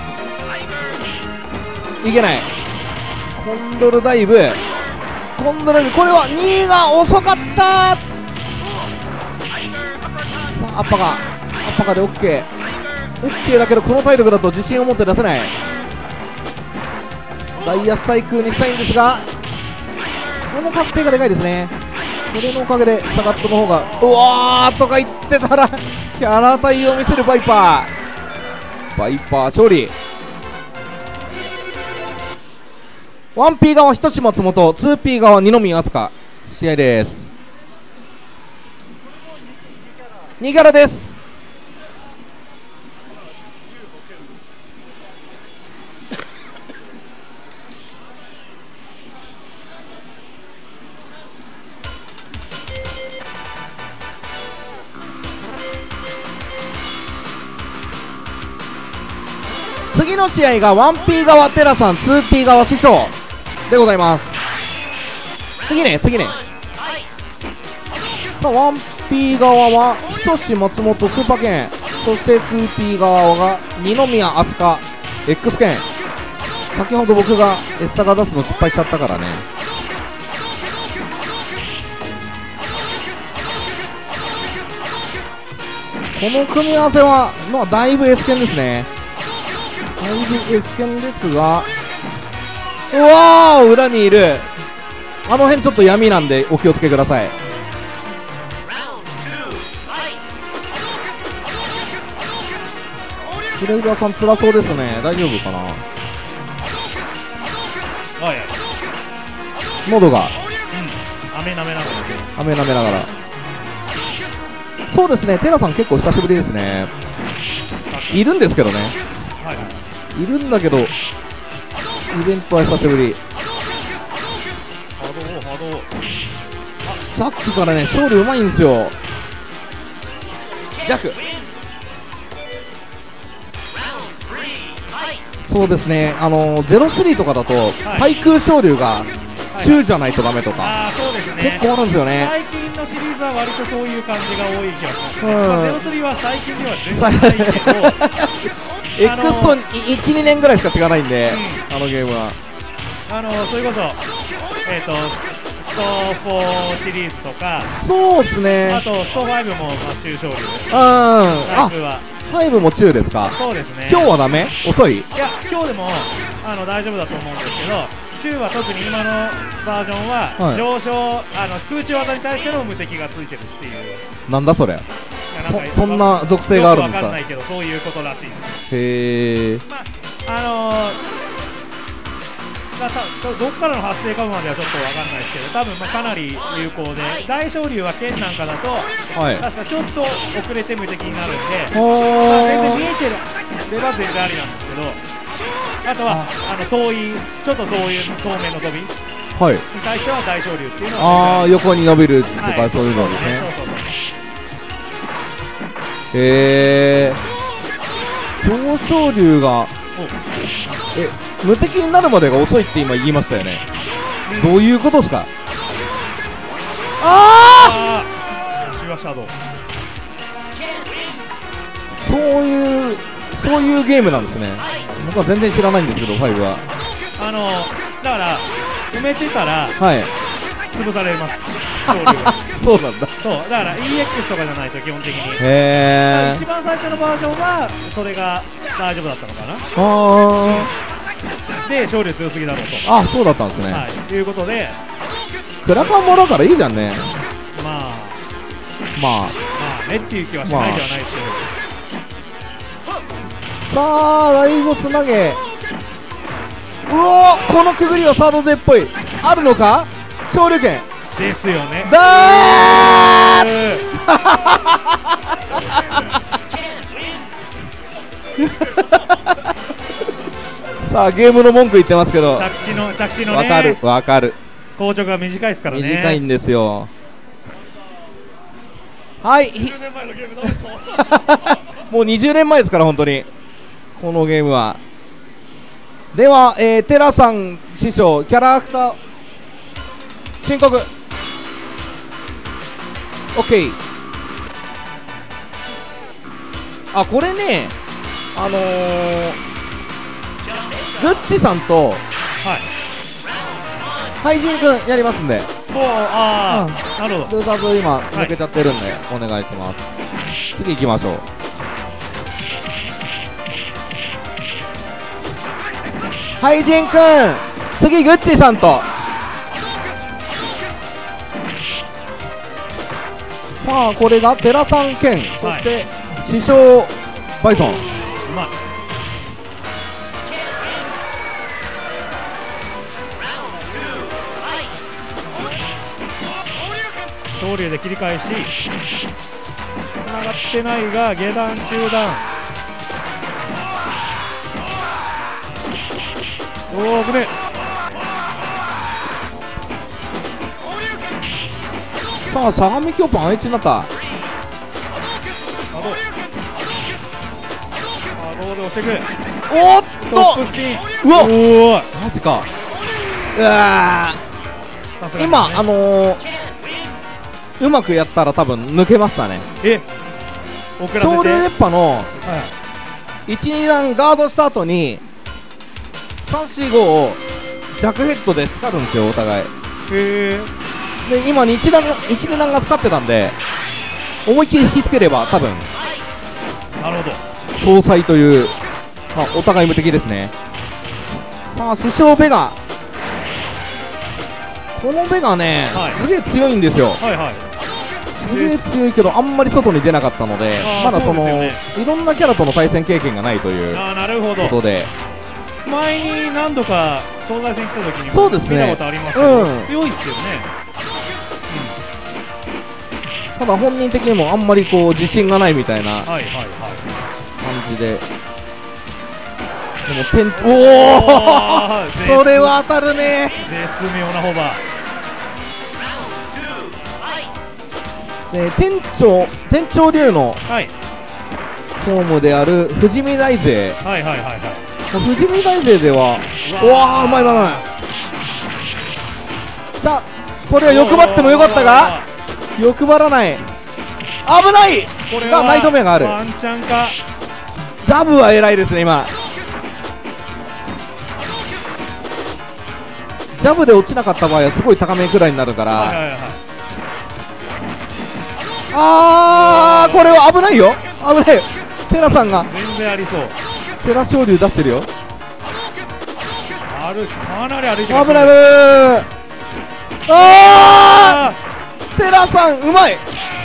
ーいけない。コンドルダイブコンドルダイブ、これはにいが遅かった。さあアッパカアッパカで OK OK だけど、この体力だと自信を持って出せない。ダイヤス対空にしたいんですが、この確定がでかいですね。これのおかげでサガットの方がうわーとか言ってたらキャラ対を見せるバイパー。バイパー勝利。 ワンピー 側日立松本、 ツーピー 側二宮飛鳥試合です。にキャラです。次の試合が ワンピー 側テラさん、 ツーピー 側師匠でございます。次ね次ねさあ ワンピー 側は日立松本スーパー剣、そして ツーピー 側が二宮飛鳥 X 剣。先ほど僕がエッサが出すの失敗しちゃったからね。この組み合わせはまあだいぶ S 剣ですね。だいぶ S 剣ですが、うわー裏にいる。あの辺ちょっと闇なんでお気をつけください。クレイバーさん辛そうですね。大丈夫かな。 はい、 喉が雨なめながら雨なめながら。そうですね、テラさん結構久しぶりですね。いるんですけどね、 はい、 いるんだけどイベントは久しぶり。 波動波動さっきからね勝利うまいんですよ。弱そうですね、あのー、ゼロスリーとかだと、はい、対空昇竜が中じゃないとダメとか、 はい、あそうですね、 結構あるんですよね。 最近のシリーズは割とそういう感じが多い気がしますね、うんまあ、ゼロスリーは最近では全然ないけどエクスといち、にねんぐらいしか違わないんで、うん、あのゲームはあのそれこそ、えーと、ストフォーシリーズとか、 そうですね、 あとストファイブも、まあ、中昇竜、うん、 あファイブも中ですか。 そうですね。 今日はダメ？遅い？ いや、今日でもあの大丈夫だと思うんですけど、中は特に今のバージョンは、はい、上昇あの空中技に対しての無敵がついてるっていう。なんだそれ。そ, そんな属性があるんですか。 よくわかんないけどそういうことらしいです。 へえ。 まああのーまあ、どっからの発生かまではちょっとわかんないですけど、多分まあかなり有効で、大昇竜は剣なんかだと、はい、確かちょっと遅れて無敵になるんで、まあ、全然見えてるれば全然ありなんですけど、あとはあの遠いちょっと遠い透明の飛び、はい、に対しては大昇竜っていうのは、 あ横に伸びるとか、はい、そういうのですね。へえ。上昇竜がえ無敵になるまでが遅いって今言いましたよね、うん、どういうことですか。ああそういうそういうゲームなんですね。僕は全然知らないんですけど、ファイブはあのだから埋めてたら、 はい、 潰されます。 そうなんだ。 そうだから イーエックス とかじゃないと基本的に。 へー。 一番最初のバージョンはそれが大丈夫だったのかな。 あー。 でて勝利強すぎだろうと、 あ、そうだったんですね。 はい、ということで、 クラカンもだからいいじゃんね。 まあまあまあねっていう気はしないではないですけど、 さあライボス投げ、うおー、このくぐりはサード勢っぽい、あるのか、昇竜拳ですよね。 だーさあゲームの文句言ってますけど、 着地の着地のね、 わかるわかる、 硬直が短いですからね。 短いんですよ。はい、 じゅうねんまえのゲームなんですかもうにじゅうねんまえですから本当にこのゲームは。では、えー、テラさん師匠キャラクター申告 OK。 あ、これね、あのー、グッチさんとはい、 ハイジンくんやりますんで、 もうああ、なるほど。 ルーザーズ今抜けちゃってるんで、お願いします。次行きましょう。ハイジンくん、次グッチさんと。さあこれがテラさん剣、そして師匠バイソン。 うまい。昇竜で切り返し、つながってないが下段中段、おお危ねえ。 さあ相模京パンあいつになった。 あどうあどうで押してくる。 おっトップと、 スピン。 うわおーい、 マジか。うわさすがにね今あのー、うまくやったら多分抜けましたね。 え遅らせて、 昇竜はい、 熱波のいち、に段ガードした後にさん、よん、ごを弱ヘッドで使うんですよお互いへえ。 で。今いち、に段が使ってたんで、思いっきり引きつければ多分なるほど。 総裁という、まあ、お互い無敵ですね。さあ師匠ベガ、このベガね、 はいすげえ強いんですよ。 はいはい。 すげえ強いけどあんまり外に出なかったので、 あーまだそのそうですよねいろんなキャラとの対戦経験がないというああなるほど。 ことで、 前に何度か東西戦来た時にもそうですね見たことありますけど、 うん強いっすよね。 ただ本人的にもあんまりこう自信がないみたいなはいはいはい。 感じで、でも点、おおおーそれは当たるね。 絶妙なホバで店長店長流のー。はいフォームである富士見大勢、 はいはいはいはい。 富士見大勢ではうわーうまいうまいうまい。さあこれは欲張ってもよかったが欲張らない、危ないこれはがナイトメアがある。 ワンチャンか。 ジャブは偉いですね今。ジャブで落ちなかった場合はすごい高めくらいになるから、 はいはいはい。 あーこれは危ないよ、危ない。テラさんが全然ありそう。 テラ昇竜出してるよ。 ある、かなり歩いて危ない危る。 ない。ああーテラさんうまい。う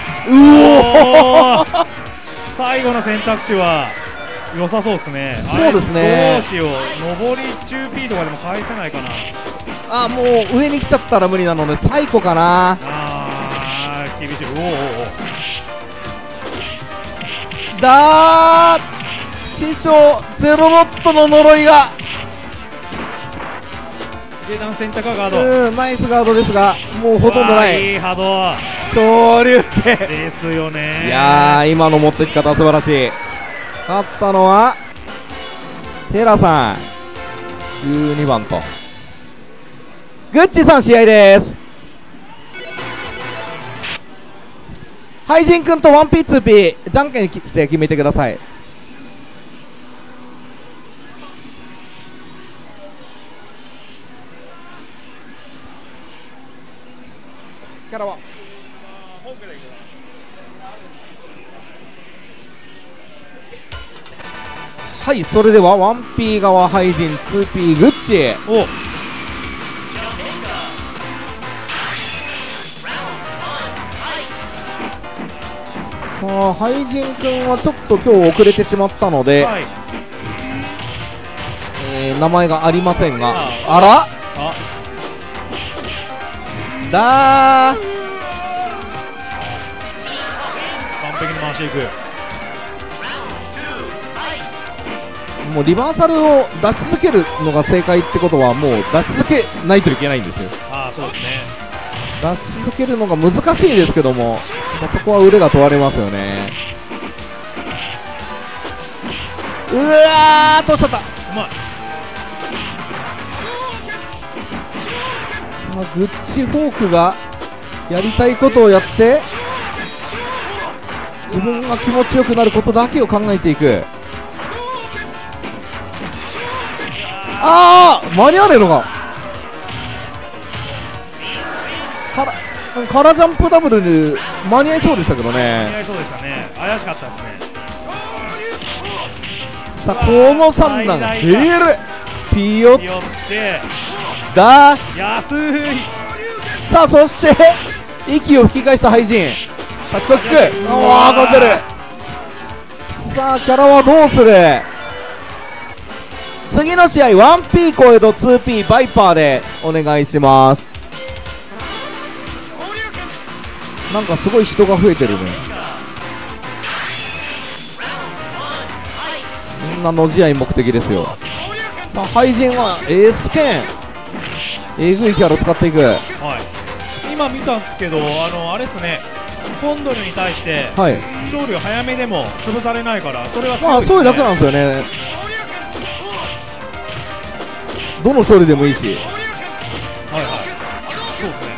おおー最後の選択肢は良さそうですね。 そうですねあれどうしよう、上り中 P とかでも返せないかな。 あもう上に来ちゃったら無理なので最後かな。 あー厳しい。おーおーおーだー師匠ゼロロットの呪いが、 下段選択はガード。 うんナイスガードですがもうほとんどなわあい。 いい波動昇竜拳ですよね。 いやー今の持ってき方は素晴らしい。勝ったのはテラさんじゅうにばんとグッチさん試合です。ハイジン君と ワンピーツーピー じゃんけんして決めてください。キャラははい、それでは ワンピー 側ハイジン、ツーピー グッチ。 おさあハイジン君はちょっと今日遅れてしまったので、 はい、 えー名前がありませんが、 ああらあだー完璧に回していく。 もうリバーサルを出し続けるのが正解ってことはもう出し続けないといけないんですよ。 ああそうですね。 出し続けるのが難しいですけども、まあ、そこは腕が問われますよね。うわー通しちゃった。 うまい。 まあ、グッチフォークがやりたいことをやって自分が気持ちよくなることだけを考えていく。ああ間に合わねえのか。からカラジャンプダブルに間に合いそうでしたけど間に合ね。 いそうでしたね。怪しかったですね。 さあこの三段最大かヘールピヨッよってだ。 安い。 さあそして息を吹き返したハイジン立ちこきく。おお当てる。さあキャラはどうする。次の試合 ワンピー 超えと ツーピー バイパーでお願いします。なんかすごい人が増えてるね。みんなの試合目的ですよ。さあハイジンはエース剣えぐいキャラを使っていく。 はい、今見たけど、あのあれですね、コンドルに対してはい勝利を早めでも潰されないから、それは強いですね。 まあそういう楽なんですよね。どの勝利でもいいし。 はいはい、そうですね。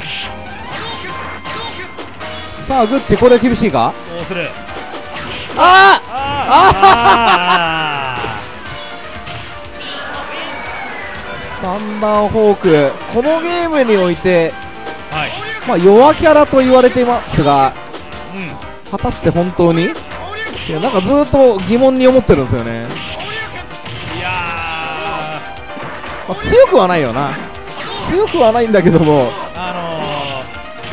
さあグッチこれ厳しいか。 こうする。 あーあサンダーホークこのゲームにおいて、 あはい、 まあ、弱キャラと言われていますがうん、 果たして本当に。いやなんかずっと疑問に思ってるんですよね。 いやまあ、強くはないよな。強くはないんだけどもー、あのー、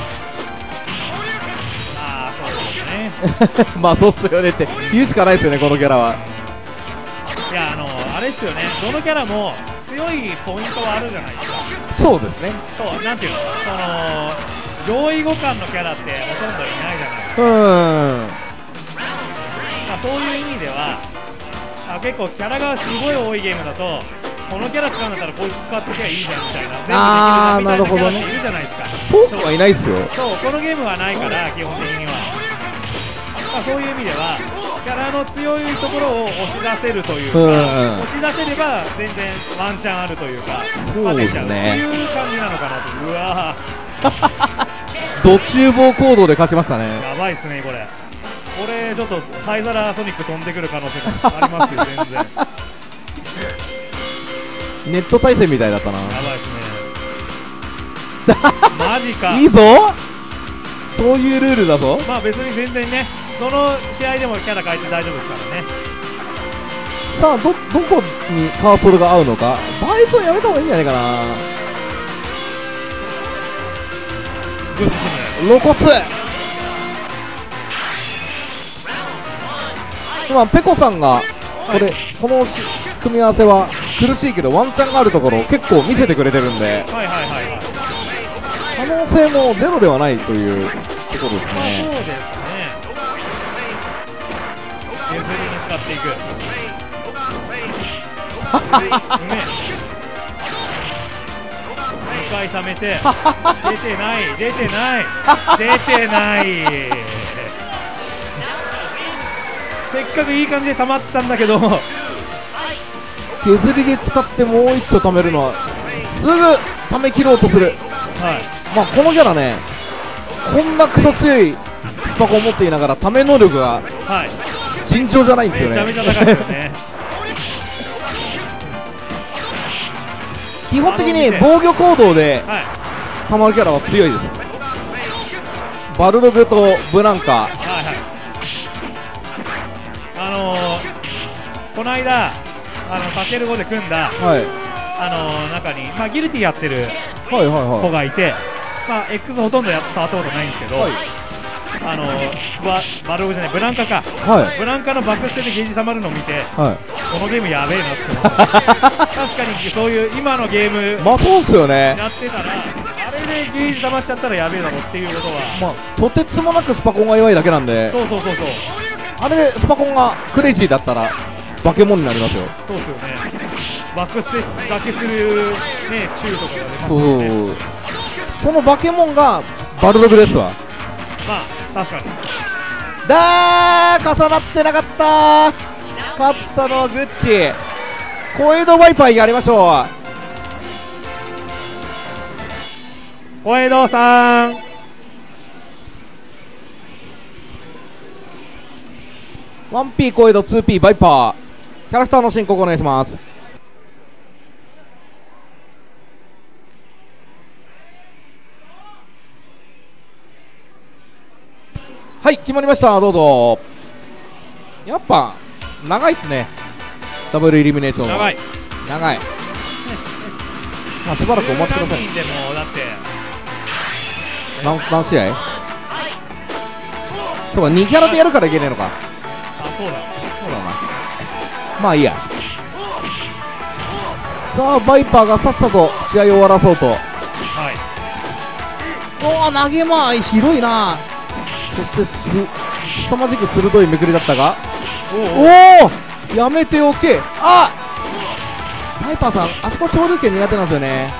ああそうですね。 まあそうっすよねって言うしかないですよねこのキャラは。 いや、あのー、あれですよね、どのキャラも強いポイントはあるじゃないですか。 そうですね。 そう、なんていうの、その上位互換のキャラってほとんどいないじゃないですか。 うーんまあ、そういう意味ではあ結構キャラがすごい多いゲームだと、このキャラ使うんだったらこいつ使ってきゃいいじゃんみたいな、全部できるあーみたいなキャラっなるほどねているじゃないですか。 フォークはいないっすよ。 そう、このゲームはないから基本的には、まあ、そういう意味ではキャラの強いところを押し出せるというか、 うんうん押し出せれば全然ワンチャンあるというか、 そうですね勝てちゃうという感じなのかなと。うわド厨房行動で勝ちましたね。 ー、やばいっすねこれ。これちょっと灰皿ソニック飛んでくる可能性がありますよ全然。やネット対戦みたいだったな。 ばいっすね。マジか。 いいぞそういうルールだぞ。 まあ別に全然ね、どの試合でもキャラ変えて大丈夫ですからね。 さあどどこにカーソルが合うのか。バイソンやめた方がいいんじゃないかな。 グッチシム露骨。今ペコさんがこれ、 はいこのし組み合わせは苦しいけどワンチャンがあるところを結構見せてくれてるんで、 はいはいはいはい。 可能性もゼロではないというところですまあそうね。 ですね。削りに使っていく。うめえ。にかい溜めて出てない出てない出てない。せっかくいい感じで溜まってたんだけど、 削りで使ってもう一丁貯めるのはすぐ溜め切ろうとする。 はい、 まあこのキャラね、こんなクソ強いスパコンを持っていながらため能力がはい、 尋常じゃないんですよね。 めちゃめちゃ高いですよね。 基本的に防御行動ではいたまるキャラは強いです。バルログとブランカ。 はいはい。あのー、 この間あのタケルごで組んだはいあの中に、まあ、ギルティやってるはいはいはい子がいて、まあ、X ほとんどや触ったことないんですけど、 はいあのババルオグじゃないブランカか、 はいブランカのバックステでゲージ溜まるのを見て、 はいこのゲームやべえなって思った確かにそういう今のゲームまあそうっすよね。 やってたらあれでゲージ溜まっちゃったらやべえだろっていうことは、 まあとてつもなくスパコンが弱いだけなんで、 そうそうそうそうあれでスパコンがクレイジーだったら化け物になりますよ。 そうっすよね。バックステだけするねチューとかが出ますそうよね。 その化け物がバルログですわ。 まあ確かにだー重なってなかったー。勝ったのはグッチ。小江戸バイパーやりましょう。 小江戸さんワンピー 小江戸 ツーピー バイパーキャラクターの申告お願いします。はい決まりました。どうぞ。やっぱ長いっすね。ダブルイルミネーションは長い長いまあしばらくお待ちください。 じゅうなんにんでもだって何, 何試合そうかにキャラでやるからいけねえのか。 あそうだそうだな。まあいいや。さあバイパーがさっさと試合を終わらそうと。 はいおお投げ間広いな。そしてす凄まじく鋭いめくりだったが、おおやめておけ。あバイパーさんあそこ昇竜拳苦手なんですよね。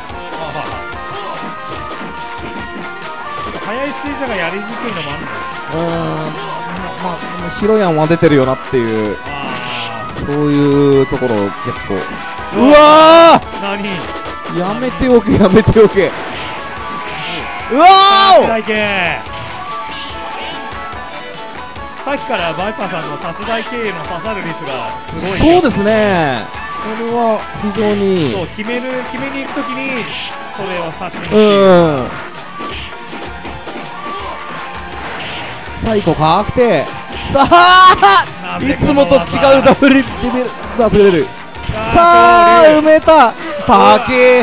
ちょっと早いステージだからやりにくいのもあるんだよ。 うーんまあヒロヤンは出てるよなっていうあそういうところ結構うわー何ーやめておけやめておけ。うわー立ち台系さっきからバイパーさんの立ち台系への刺さる率がすごい、ね、 そうですね。これは非常にそう決める決めに行くときにそれを刺しに行くってういう。 ん最高確定。さあいつもと違うダブルリベルが滑れる。さあ埋めた高え。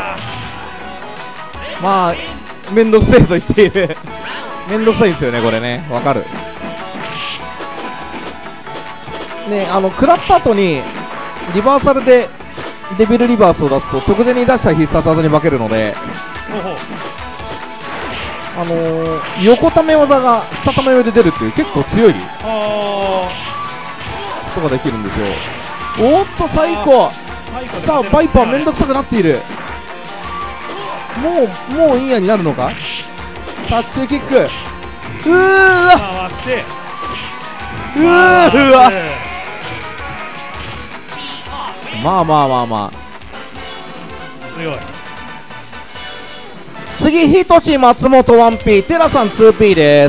まあめんどくせえと言っているめんどくさいんですよねこれね。わかるね。あの食らった後にリバーサルでデビルリバースを出すと直前に出した必殺技に化けるので、 ほうほうあのー、横ため技が下ため上で出るっていう結構強いあことができるんですよ。おっと最高。 ーさあバイパーめんどくさくなっている。もうもういいやになるのか。タッチキックうーわ回してうーわまあまあまあまあ強い。 次ヒトシ松本 ワンピー テラさん ツーピー です。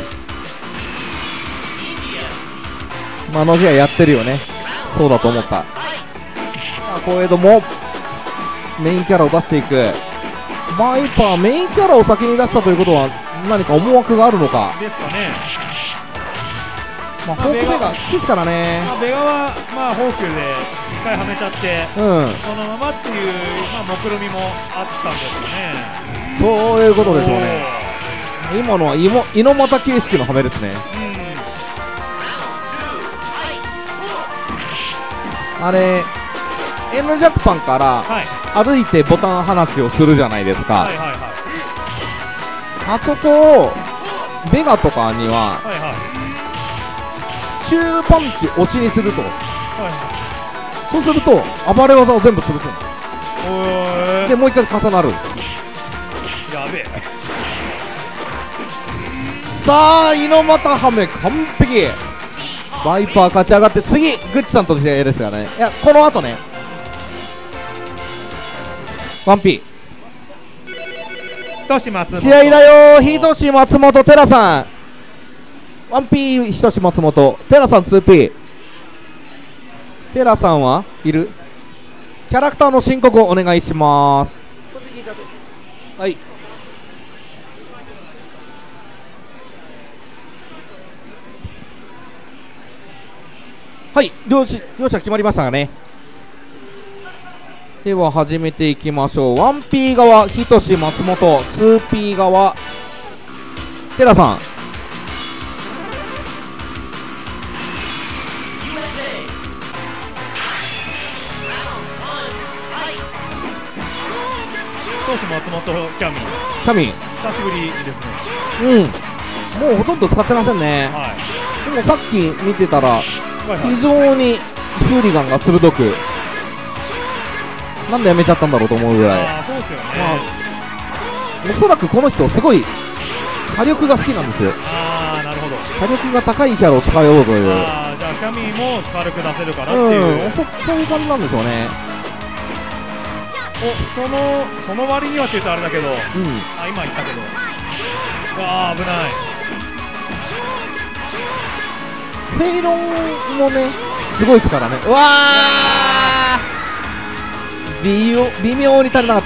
まあの日はやってるよね。そうだと思った。小江戸もメインキャラを出していく。バイパーメインキャラを先に出したということは何か思惑があるのか。 ですかね。 まあフォークベガきついですからね。 まあ、ベガはまあフォークで一回はめちゃってうんそのままっていう、まあ、目論みもあったんですかね。 そういうことでしょうね。今のは猪俣形式のハメですね。あれ N ジャクパンから歩いてボタン放ちをするじゃないですか。 はいはいはいあそこをベガとかにははいはい中パンチ押しにすると、 はいはそうすると暴れ技を全部潰すんいおーでもう一回重なる。 やべえ。 さあ猪俣ハメ完璧。バイパー勝ち上がって次グッチさんと試合ですからね。いやこの後ねワンピひとし松本試合だよ。ひとし松本テラさんワンピーひとし松本テラさん ツーピー。 テラさんはいる。キャラクターの申告をお願いします。はいはい両者両者決まりましたがね。 では始めていきましょう。 ワンピー 側ひとし松本、 ツーピー 側テラさん。 投手松本キャミキャミン久しぶりですね。 うん、もうほとんど使ってませんね。 はい、 でもさっき見てたらはいはい、 非常にフーリガンが鋭く、なんでやめちゃったんだろうと思うぐらい。 ああそうですよね、 まあ、おそらくこの人すごい火力が好きなんですよ。 ああなるほど。 火力が高いキャラを使おうという、 ああじゃあキャミも軽く出せるからっていう、 うん、そそういう感じなんでしょうね。 おそのその割にはって言うとあれだけど、 うん、 あ今言ったけど、ああ危ない。 フェイロンもねすごいですからね。うわー、微妙微妙に足りなかった。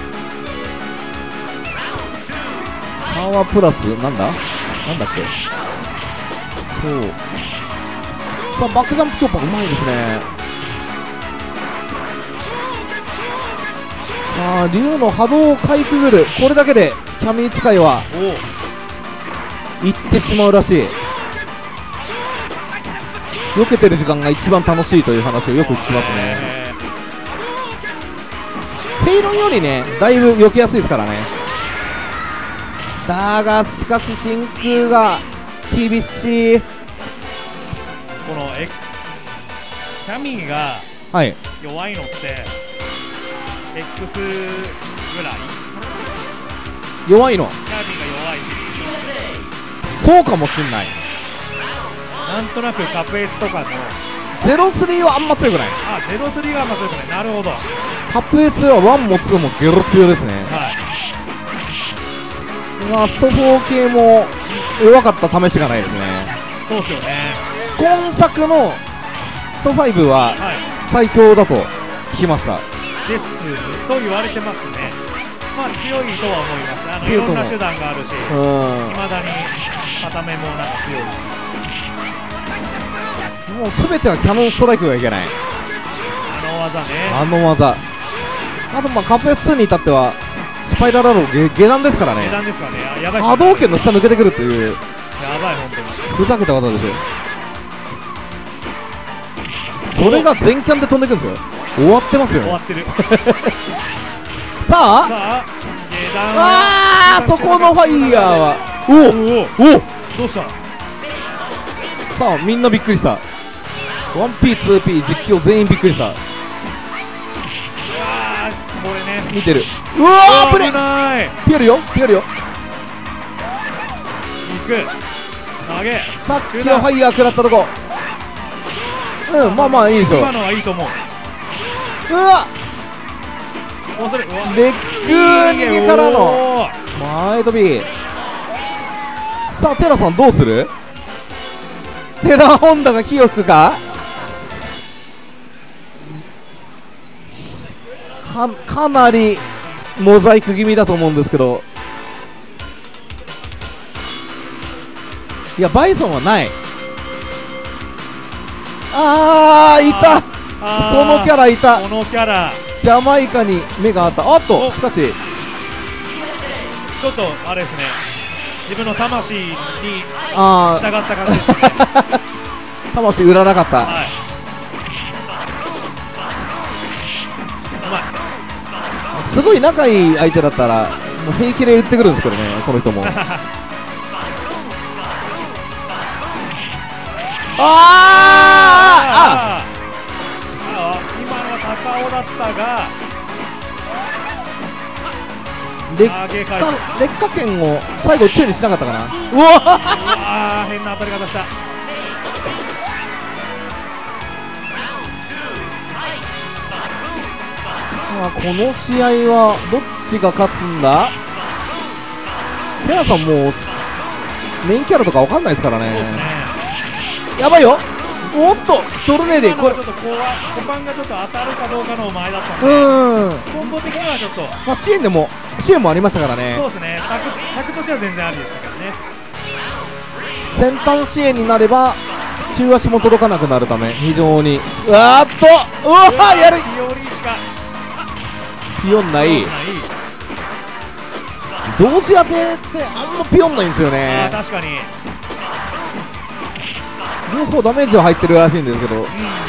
パワープラスなんだなんだっけ。そうさあバックジャンプ強化うまいですね。さあ竜の波動をかいくぐる、これだけでキャミ使いはいってしまうらしい。避けてる時間が一番楽しいという話をよく聞きますね。フェイロンよりねだいぶ避けやすいですからね。だがしかし真空が厳しい。 このエキャミがはい弱いのって X ぐらい。 弱いのキャミが弱いし、 そうかもしんない。 なんとなくカップ S とかのゼロスリーはあんま強くない。 あゼロスリーがあんま強くない。なるほど。 カップ S はワンもツーもゲロ強ですね。 はい、 まあストフォー系も弱かった試しがないですね。 そうですよね。 今作のストファイブははい最強だと聞きました。 ですと言われてますね。まあ強いとは思います。あのい強いと思う。 ろんな手段があるし、いうんまだに片目もなんか強いし、 もう全てはキャノンストライクがいけない。 あの技ね。 あの技。あとまあカップ エスツー に至ってはスパイラルアロー下段ですからね。 値段ですかね。あやばい。 波動拳の下抜けてくるっていうやばい本当に。 ふざけた技ですよ。それが全キャンで飛んでくるんですよ。終わってますよね。 終わってる。 さあさあ下段はあーそこのファイヤーはおおおどうした。 さあみんなびっくりした。 ワンピーツーピー 実況全員びっくりした。 うわーこれね見てる。うわープレ危ない。 ピエルよピエルよ。 いく投げ。 さっきはファイヤー食らったとこ。うんまあまあいいでしょう。 今のはいいと思う。 うわこうする。うわレッグ逃げからのおー前飛び。さあテラさんどうする。テラホンダが火を吹くか。かかなりモザイク気味だと思うんですけど。いやバイソンはない。あーいた。 あーそのキャラいた。 このキャラジャマイカに目があった。あっとしかしちょっとあれですね、自分の魂に従あった感じでしたね。 ー魂売らなかった。 はい、うまい。 すごい仲いい相手だったらもう平気で言ってくるんですけどねこの人も。あーあああ今のは高尾だったが劣投げ返化す。 劣化圏を最後注意しなかったかな。うわうわー変な当たり方した。 あこの試合はどっちが勝つんだ。テラさんもうメインキャラとかわかんないですからね。 そうですね。 やばいよ。おっとトルネーデこれ今のはちょっとこう股間がちょっと当たるかどうかの前だったんうで、 ーんコンボ的にはちょっとまあ支援でも支援もありましたからね。 そうですね。タクとしては全然ありでしたけどね。 先端支援になれば中足も届かなくなるため非常にうわーっとうわーやる。 リオリーチか。 ピヨンない同時当てってあんまピヨンないんですよあね。 確かに、 両方ダメージは入ってるらしいんですけど、 うん、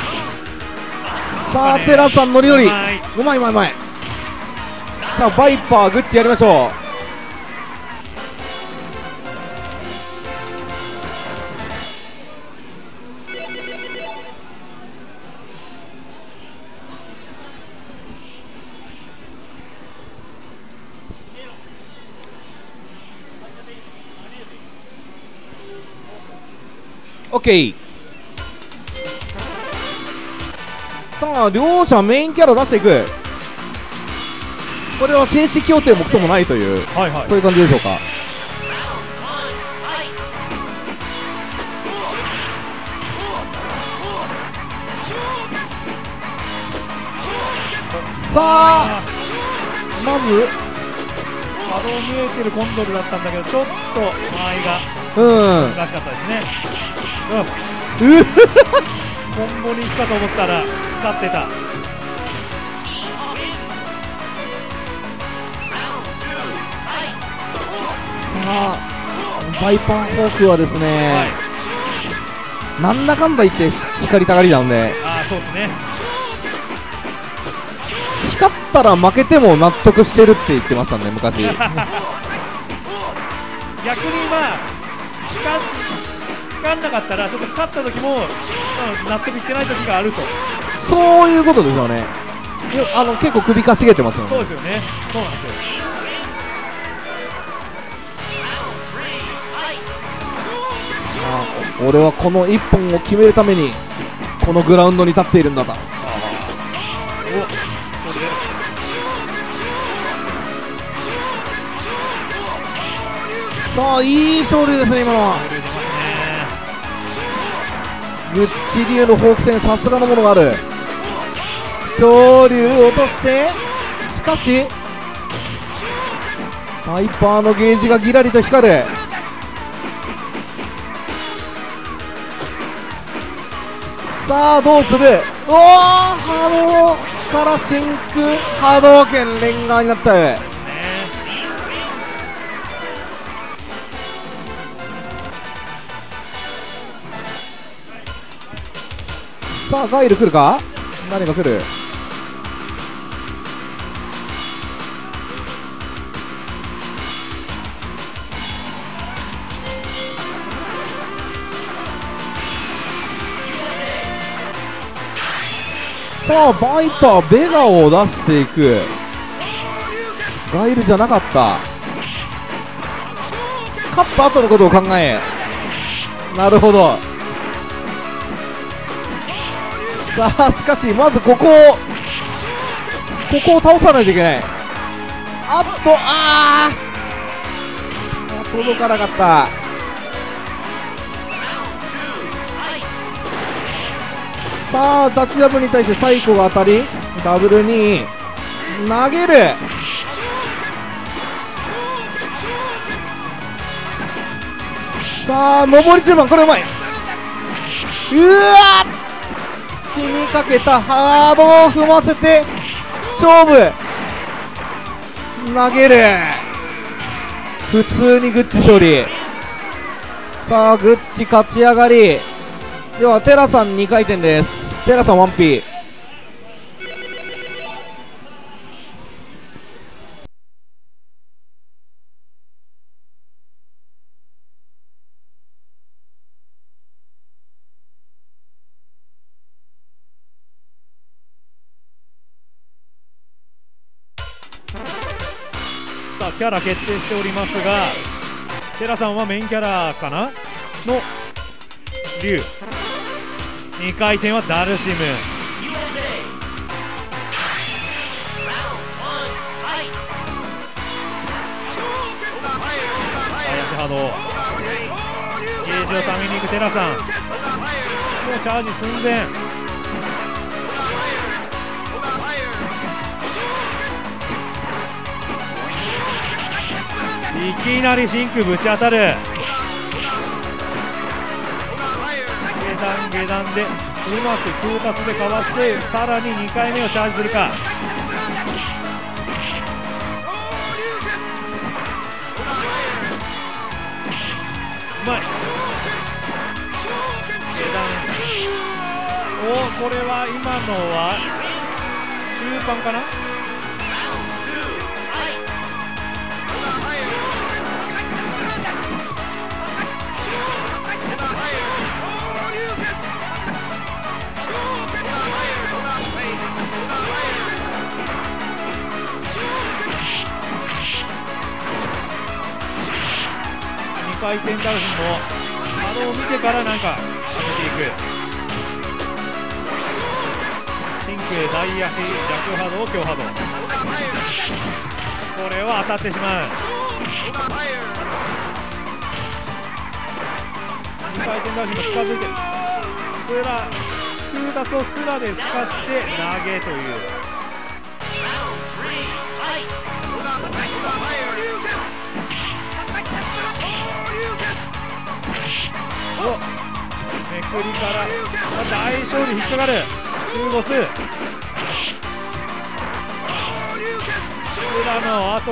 さあねテラさんノリノリうまいうまいうまいうまい。さあバイパーグッチやりましょう。オッケー。さあ両者メインキャラ出していく。これは紳士協定もクソもないという、 はいはい、 そういう感じでしょうか。さあまず波動見えてるコンドルだったんだけど、ちょっと間合いがうん難しかったですね。 ううん、コンボに行くかと思ったら光ってた。 さあバイパーフォークはですね、 はい、 なんだかんだ言って光りたがりなんで、 ああそうですね。 光ったら負けても納得してるって言ってましたね昔。 逆にまあ光光んなかったらちょっと勝った時も、うん、納得いってない時があると。 そういうことですよね。いやあの結構首かしげてますよね。 そうですよね。そうなんですよ。 あ俺はこのいっぽんを決めるためにこのグラウンドに立っているんだと。 おそれでさあいい勝利ですね今のは。 出ますね。 グッチ流のフォーク戦さすがのものがある。昇竜落として、しかしハイパーのゲージがギラリと光る。さあどうする。おお波動から真空波動拳連側になっちゃう。さあガイル来るか。何が来る。さあバイパーベガを出していく。ガイルじゃなかった。勝った後のことを考え、なるほど。さあしかしまずここをここを倒さないといけない。あっとあー届かなかった。さあダッチダブに対してサイコが当たりダブルに投げる。さあ上り中盤これうまい。うわっ死にかけた。ハードを踏ませて勝負投げる。普通にグッチ勝利。さあグッチ勝ち上がり。ではテラさんにかい転です。テラさん ワンピー。 さあキャラ決定しておりますが、テラさんはメインキャラかなの竜、にかい転はダルシム、林波動、ゲージをために行くテラさん、もうチャージ寸前。いきなり真空ぶち当たる。下段下段でうまく空達でかわして、さらににかいめをチャージするか。 まい。下段。お、これは今のは中盤かな。にかい転ダルフィンもあのを見てからなんか当てていく。真空大足弱波動強波動、これは当たってしまう。にかい転ダルフィンも近づいてる。スラ空脱をスラで透かして投げという。お、めくりから大勝利引っかかる。中ボススラの後、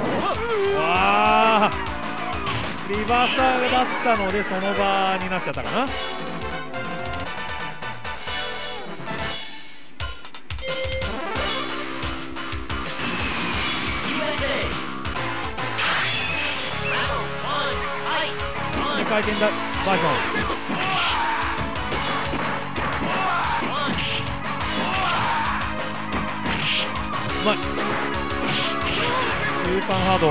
わあリバーサーだったのでその場になっちゃったかな。にかい転だバージョン。うまい。中間波動。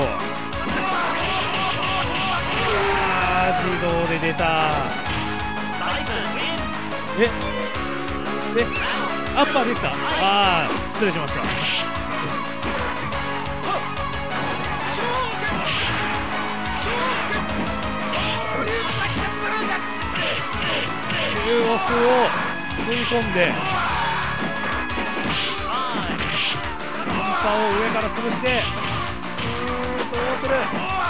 あー自動で出た。えでアッパーできた。あー失礼しました。中ボスを吸い込んでパンを上から潰して、うーんどうする。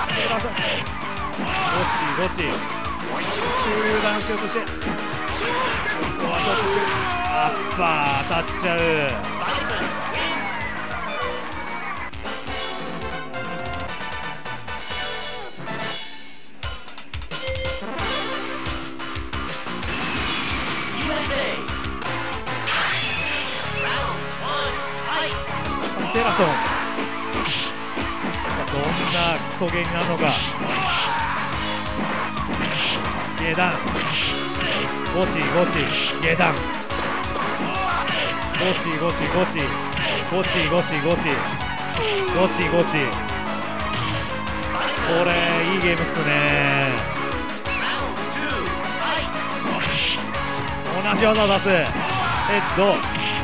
ゴッチゴッチ中断しようとして、ここはちょっとアッパー当たっちゃう。テラソン、どんなクソゲーになるのか。下段ゴチゴチ下段ゴチゴチゴチゴチゴチゴチゴチゴチ。これいいゲームっすね。同じ技を出す。ヘッド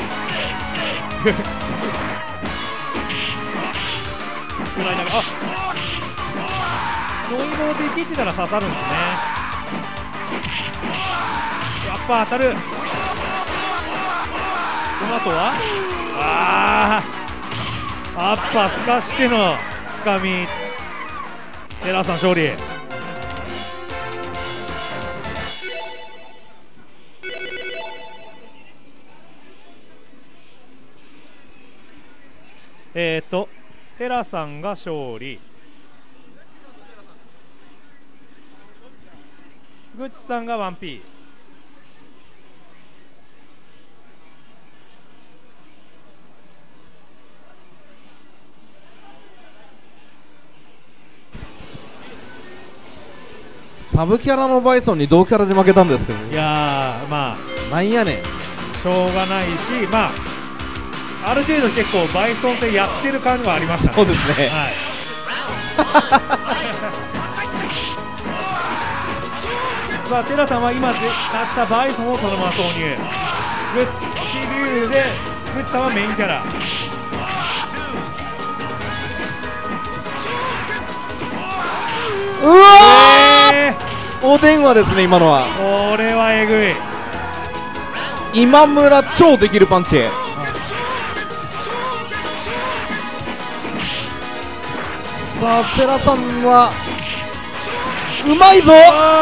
くらいながら、あノイボーで切ってたら刺さるんですね。やっぱ当たる。この後はあーアッパーすかしてのつかみ。テラーさん勝利。えー、っとテラさんが勝利、グッチさんが ワンピー。 サブキャラのバイソンに同キャラで負けたんですけど、 いやーまあなんやねん、 しょうがないし、まあある程度結構バイソン戦やってる感がありましたね。 そうですね、 はいさあテラさんは今出したバイソンをそのまま投入。グッチリュウでグッチさんはメインキャラ。 うわー、えー、お電話ですね今のは。 これはえぐい。 今村超できるパンチ。さあテラさんはうまいぞ。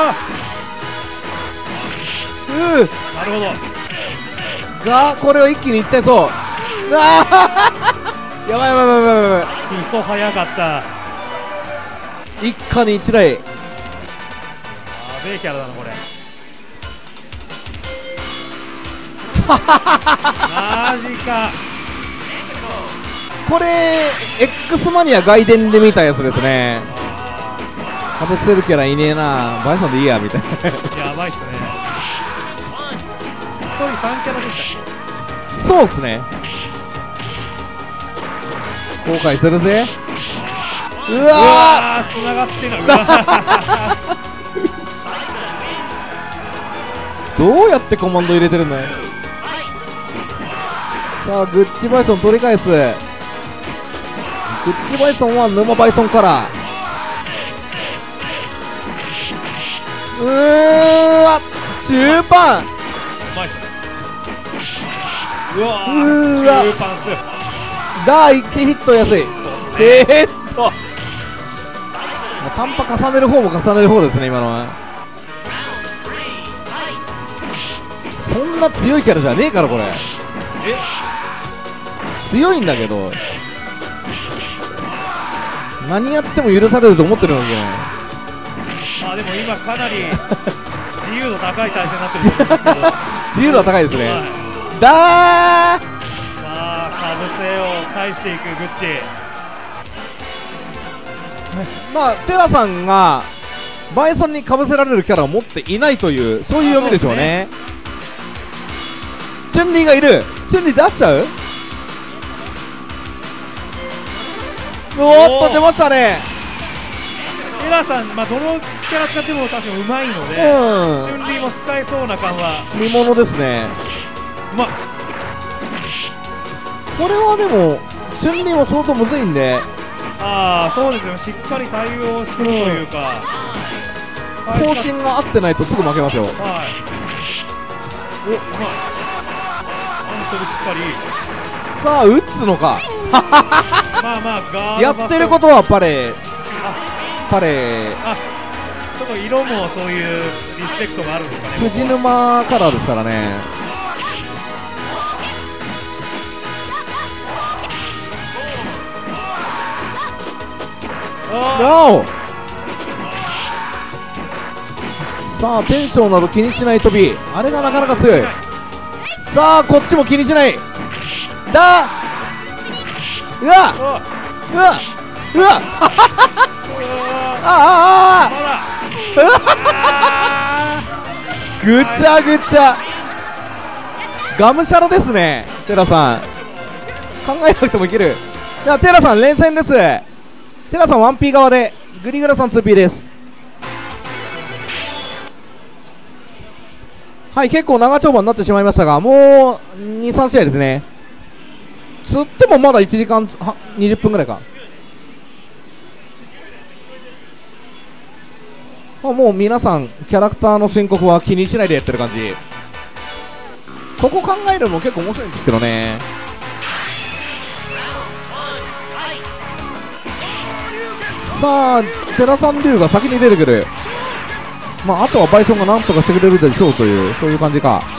うーなるほど。 がこれを一気にいっちゃいそう。うわーやばいやばいやばいやばいやばい。 クソ早かった。 一家に一台。 べえキャラだなこれ。マジか。 これ X マニア外伝で見たやつですね。かぶせるキャラいねえな、バイソンでいいやみたいな。 やばいっすね。ひとりさんキャラでしたっけ。 そうっすね。後悔するぜ。うわーつながってんの。うわどうやってコマンド入れてるんだよ。さあグッチバイソン取り返す。グッチバイソンは沼バイソンから、うーわ中盤、 うまいっすね。うわーうーわ中盤っす。 だいいちヒット安い。えー、っと単価重ねる方も重ねる方ですね今のは。そんな強いキャラじゃねえからこれ。 え強いんだけど何やっても許されると思ってるわけね。 あでも今かなり自由度高い体勢になってると思うんですけど自由度は高いですね、 はい、 だーさあかぶせを返していくグッチ。 まあテラさんがバイソンにかぶせられるキャラを持っていないというそういう読みでしょうね。チュンリーがいる。チュンリー出しちゃう。おーっと出ましたね。 テラさん、まあ、どのキャラ使っても確かにうまいので、 うんチュンリーも使えそうな感は見ものですね。 まあこれはでもチュンリーも相当むずいんで、 ああそうですよ、しっかり対応するというか、 方針が合ってないとすぐ負けますよ。 はい、おうまい、アントルしっかり、 さあ打つのか。 まあまあガードやってることはパレパレあちょっと色もそういうリスペクトがあるんですかね。 藤沼カラーですからね。ラオさあテンションなど気にしない飛び、あれがなかなか強い。さあこっちも気にしない。だうわおううわうわあああまだあぐちゃぐちゃがむしゃらですね。テラさん考えなくてもいける。いやテラさん連戦です。テラさん ワンピー 側でグリグラさん ツーピー です。はい結構長丁場になってしまいましたが、もうにさん試合ですね。つってもまだいちじかんはにじゅっぷんぐらいか。あもう皆さんキャラクターの申告は気にしないでやってる感じ。ここ考えるのも結構面白いんですけどね。さあテラサン竜が先に出てくる。まああとはバイソンがなんとかしてくれるでしょうというそういう感じか。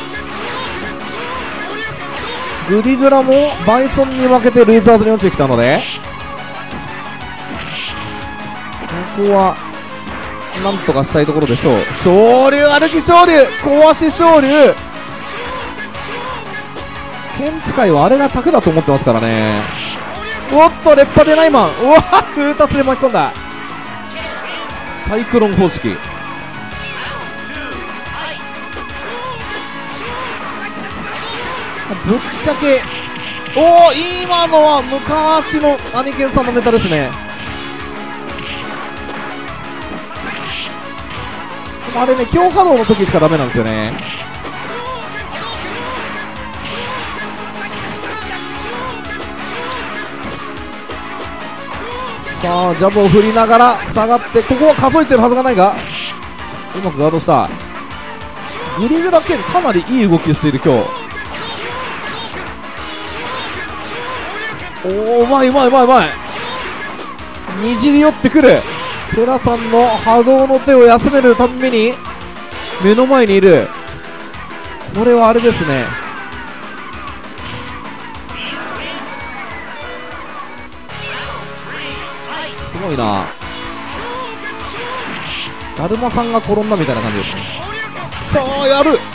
グリグラもバイソンに負けてルーザーズに落ちてきたので、ここはなんとかしたいところでしょう。昇竜歩き昇竜小足昇竜、剣使いはあれが卓だと思ってますからね。おっと烈波でナイマン、うわっ空達で巻き込んだサイクロン方式。ぶっちゃけおお今のは昔のアニケンさんのネタですね。あれね強波動の時しかダメなんですよね。さあジャブを振りながら下がって、ここは数えてるはずがないがうまくガードした。グリグラ剣かなりいい動きをしている今日。おおうまいうまいうまいうまい、にじり寄ってくる。テラさんの波動の手を休めるために目の前にいる。これはあれですね、すごいな。 だるまさんが転んだみたいな感じですね。さあやる、グ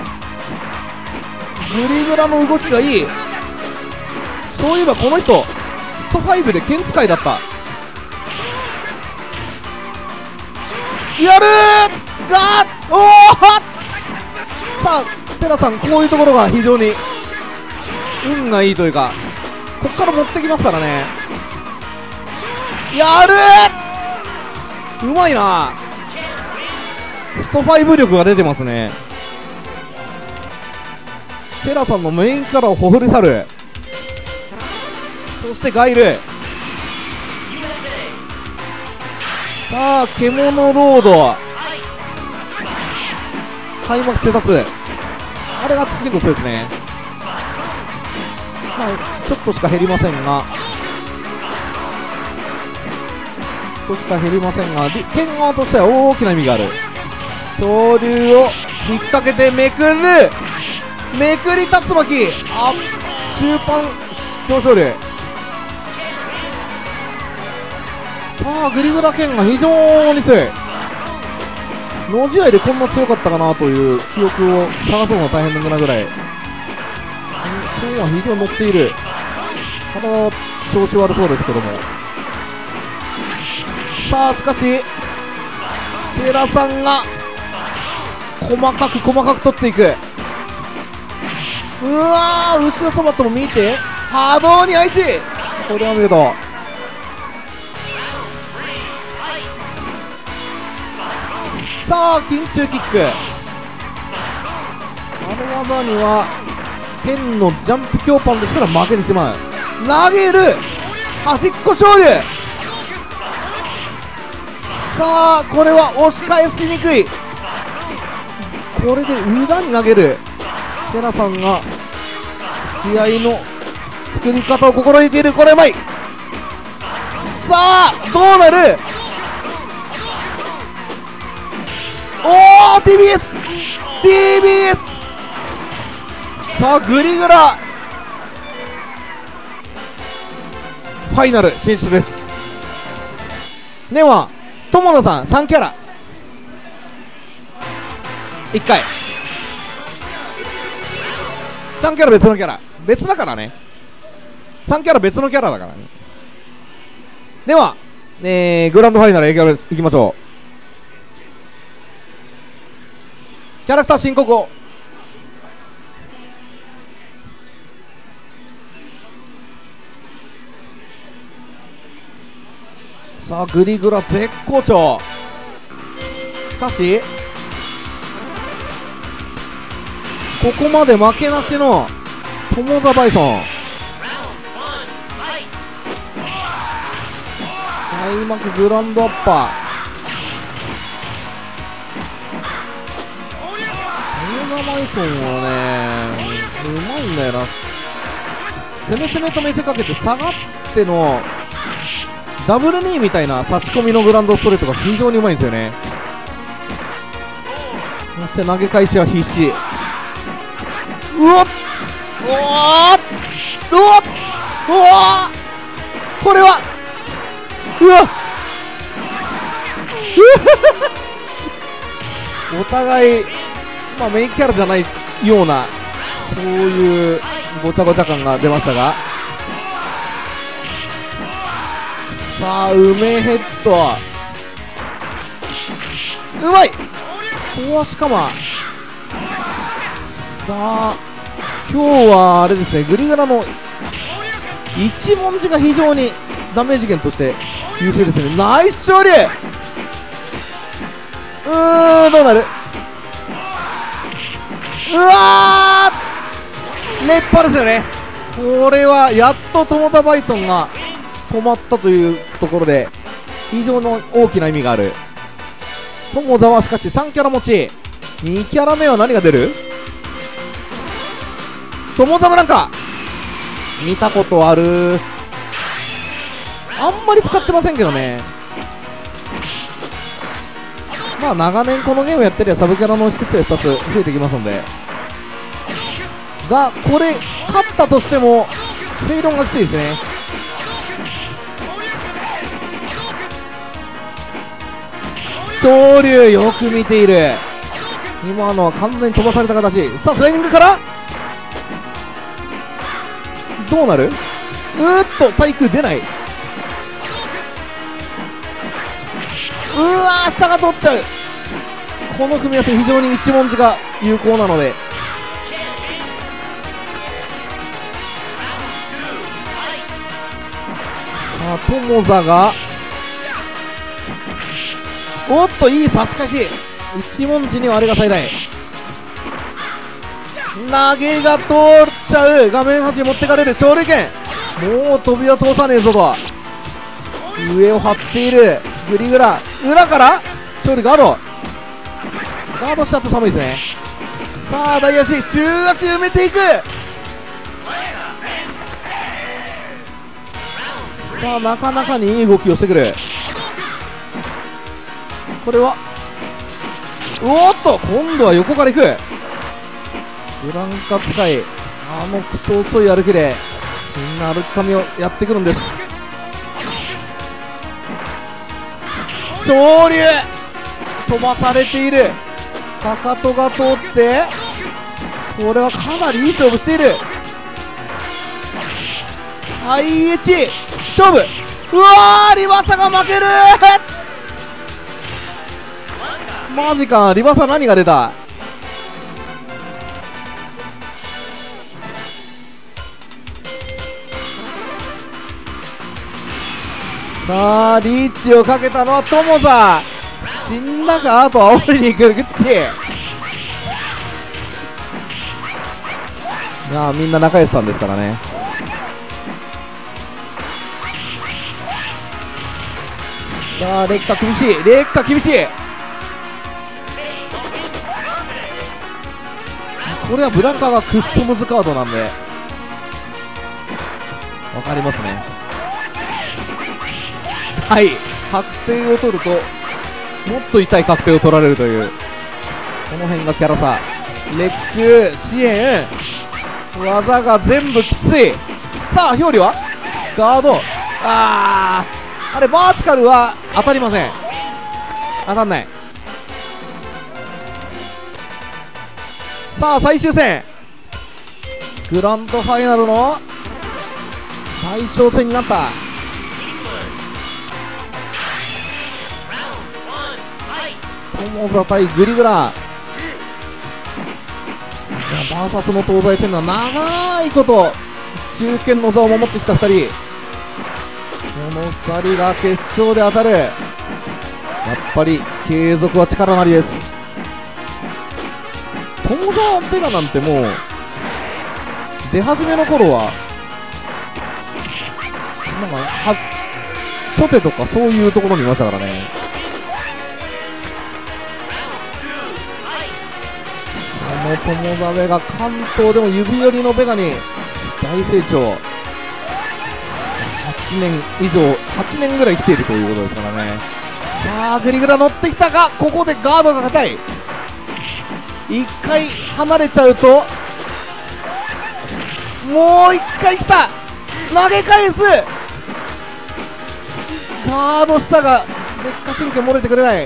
リグラの動きがいい。そういえばこの人ストファイブで剣使いだった。やるーがーおーさあテラさん、こういうところが非常に運がいいというか、こっから持ってきますからね。やるーうまいな。ストファイブ力が出てますね。テラさんのメインキャラをほふり去る。そしてガイル。さあ獣ロード開幕中達、あれが結構強いですね。まあちょっとしか減りませんがちょっとしか減りませんが剣側としては大きな意味がある。昇竜を引っ掛けてめくる、めくり竜巻、あ中盤超昇竜。さあグリグラ剣が非常に強い。野試合でこんな強かったかなという記憶を探すのが大変なぐらい今日は非常に乗っている。ただ調子悪そうですけども、さあしかしテラさんが細かく細かく取っていく。うわー後ろそばとも見て波動に愛知、これは見事。さあ緊中キック、あの技には剣のジャンプ強パンですら負けてしまう。投げる端っこ昇竜。さあこれは押し返しにくい。これで裏に投げる。テラさんが試合の作り方を心得ている。これうまい。さあどうなる。おー ティービーエス ティービーエス さあグリグラファイナル進出です。では友野さんさんキャラいっかい、さんキャラ別のキャラ別だからね、さんキャラ別のキャラだからね。では、えー、グランドファイナルいきましょう。キャラクター申告を。さあグリグラ絶好調。しかしここまで負けなしの友田バイソン、開幕グランドアッパー。友田バイソンはねうまいんだよな。攻め攻めと見せかけて下がってのダブルニーみたいな差し込みのグランドストレートが非常にうまいんですよね。そして投げ返しは必死。うわっうわっうわっうわっこれはうわっお互い、まあ、メインキャラじゃないようなそういうごちゃごちゃ感が出ましたが、さあ梅ヘッドうまい。こうしかもさあ今日はあれですね、グリグラの一文字が非常にダメージ源として優秀ですね。ナイス勝利。うーんどうなる。うわー熱波ですよね。これはやっと友田バイソンが止まったというところで非常に大きな意味がある。友田はしかしさんキャラ持ち、にキャラ目は何が出る。友田もなんか見たことある。あんまり使ってませんけどね。まあ長年このゲームやってりゃサブキャラのひとつやふたつ増えてきますので、がこれ勝ったとしてもフェイロンがきついですね。 昇龍よく見ている。今のは完全に飛ばされた形。さあスライディングからどうなる。うーっと対空出ない。うわー下が取っちゃう。この組み合わせ非常に一文字が有効なので、さあ友座がおっといい差し返し。一文字にはあれが最大。投げが通っちゃう。画面端に持ってかれる昇竜拳。もう飛びは通さねえぞと上を張っているグリグラ。裏から勝利ガードガードしちゃって寒いですね。さあ大足中足埋めていく。さあなかなかにいい動きをしてくる。これはおっと今度は横から行く。ブランカ使いあのクソ遅い歩きでみんな歩き髪をやってくるんです。昇龍飛ばされている。かかとが通ってこれはかなりいい勝負している。アイエイチ勝負。うわーリバサが負ける。マジかリバサ何が出た。さあリーチをかけたのは友座。死んだか。あとは煽りに行くグッチ。いやーみんな仲良しさんですからね。さあ劣化厳しい劣化厳しい。これはブランカーがクッソムズカードなんでわかりますね。はい確定を取るともっと痛い確定を取られるというこの辺がキャラさ。レック支援技が全部きつい。さあ表裏はガード。あーあれバーチカルは当たりません。当たんない。さあ最終戦グランドファイナルの大将戦になった。友座対グリグラ。バーサスの東西戦では長いこと中堅の座を守ってきたふたり。このふたりが決勝で当たる。やっぱり継続は力なりです。友沢ペガなんてもう出始めの頃はなんかは初手とかそういうところにいましたからね。あの友沢ベガ関東でも指折りのベガに大成長。はちねん以上はちねんぐらい来ているということですからね。さあグリグラ乗ってきたがここでガードが硬い。一回離れちゃうともう一回来た。投げ返す。ガードしたが劣化神経漏れてくれない。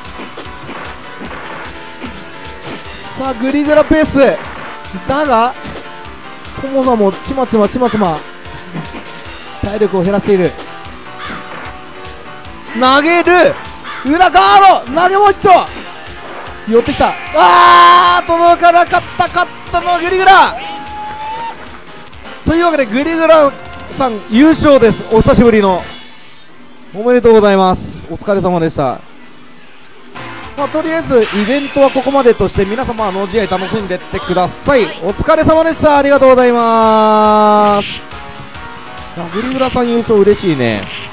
さあグリグラペースだが友座もちまちまちまちま体力を減らしている。投げる裏ガード投げもう一丁寄ってきた。あー届かなかった。勝ったのはグリグラというわけでグリグラさん優勝です。お久しぶりのおめでとうございます。お疲れ様でした。まあ、とりあえずイベントはここまでとして皆様の試合楽しんでってください。お疲れ様でした。ありがとうございます。いやグリグラさん優勝嬉しいね。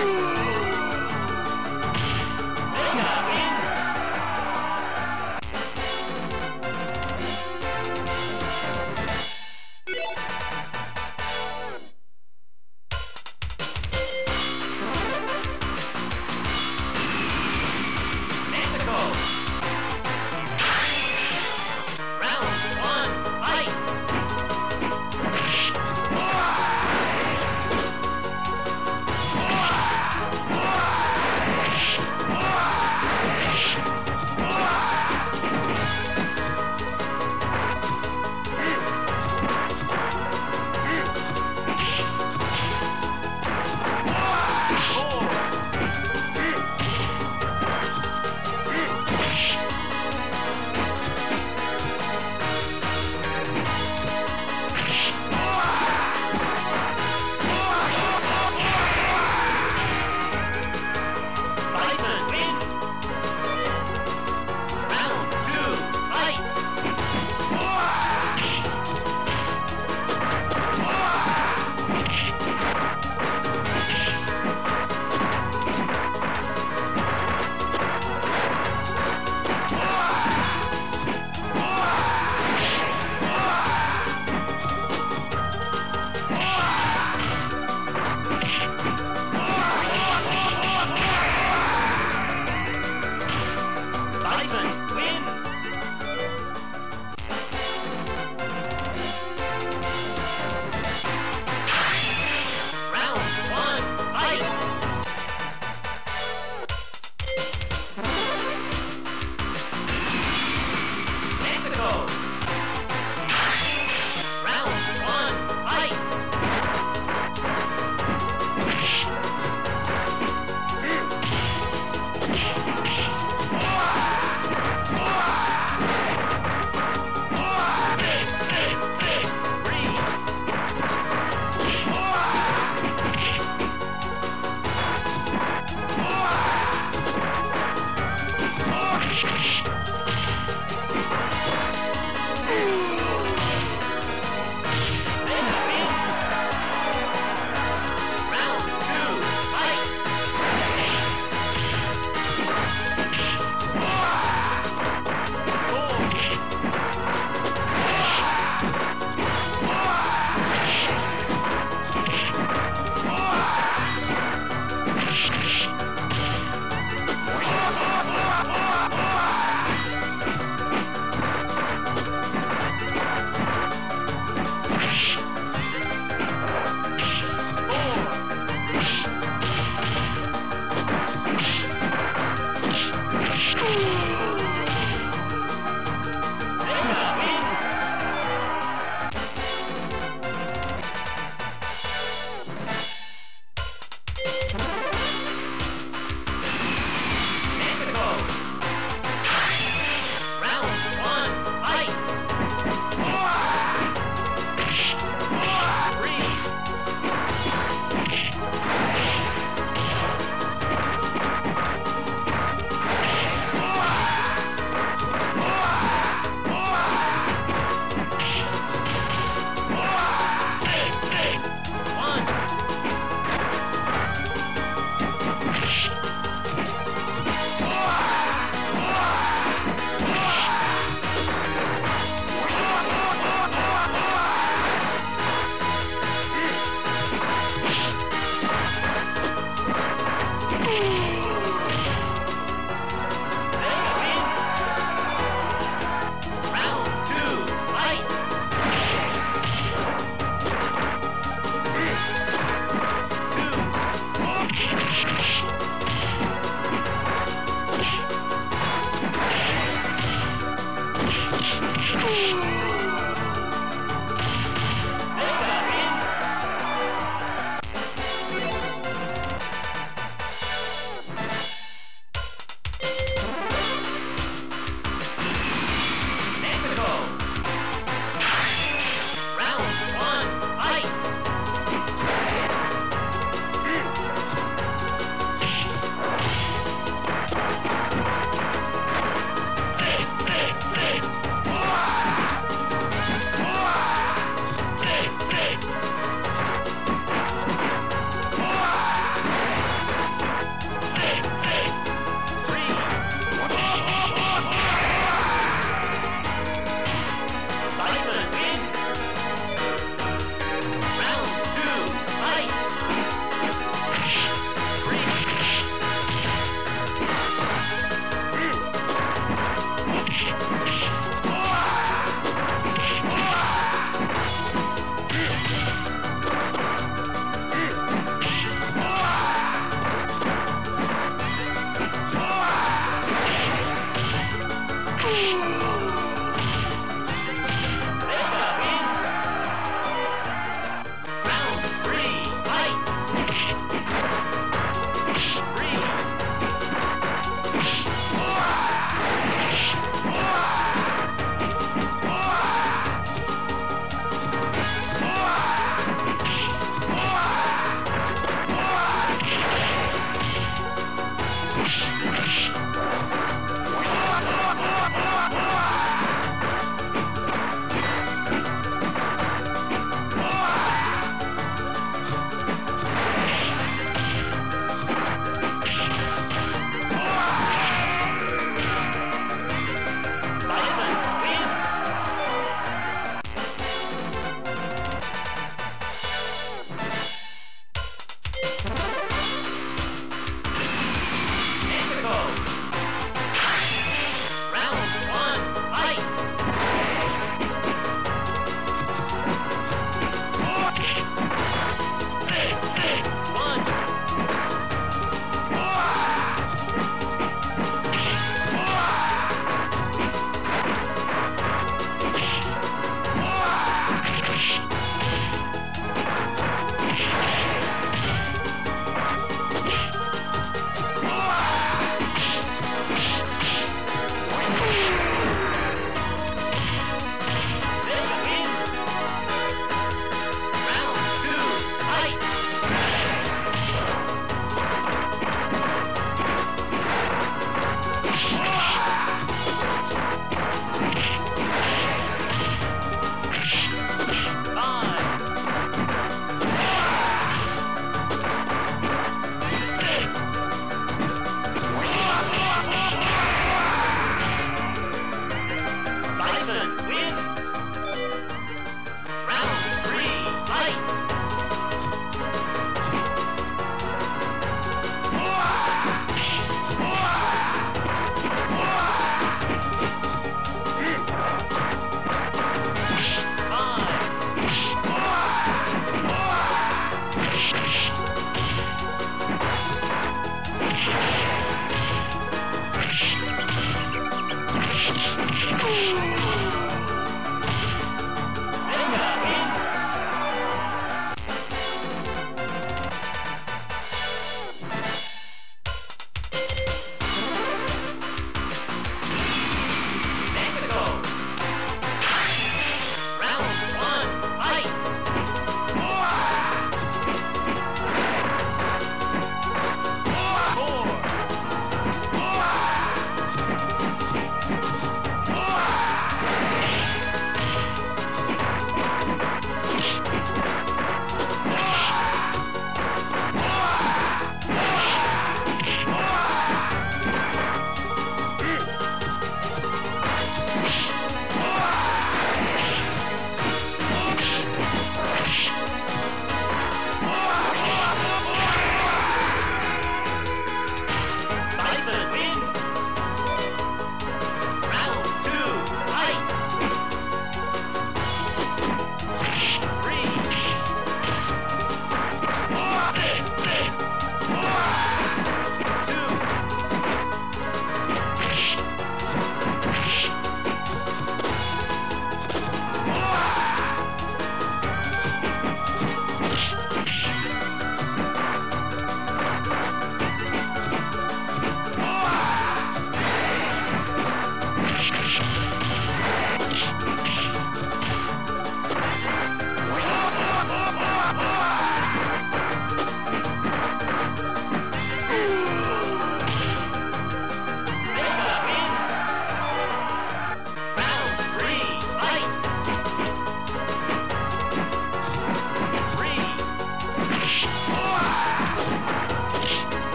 Round one, fight!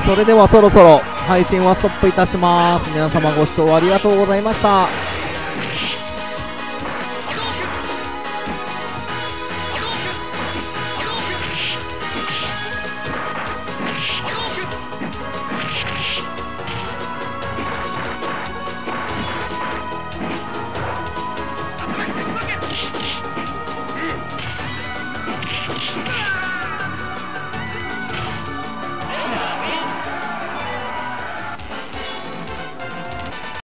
それではそろそろ配信はストップいたします。皆様ご視聴ありがとうございました。 う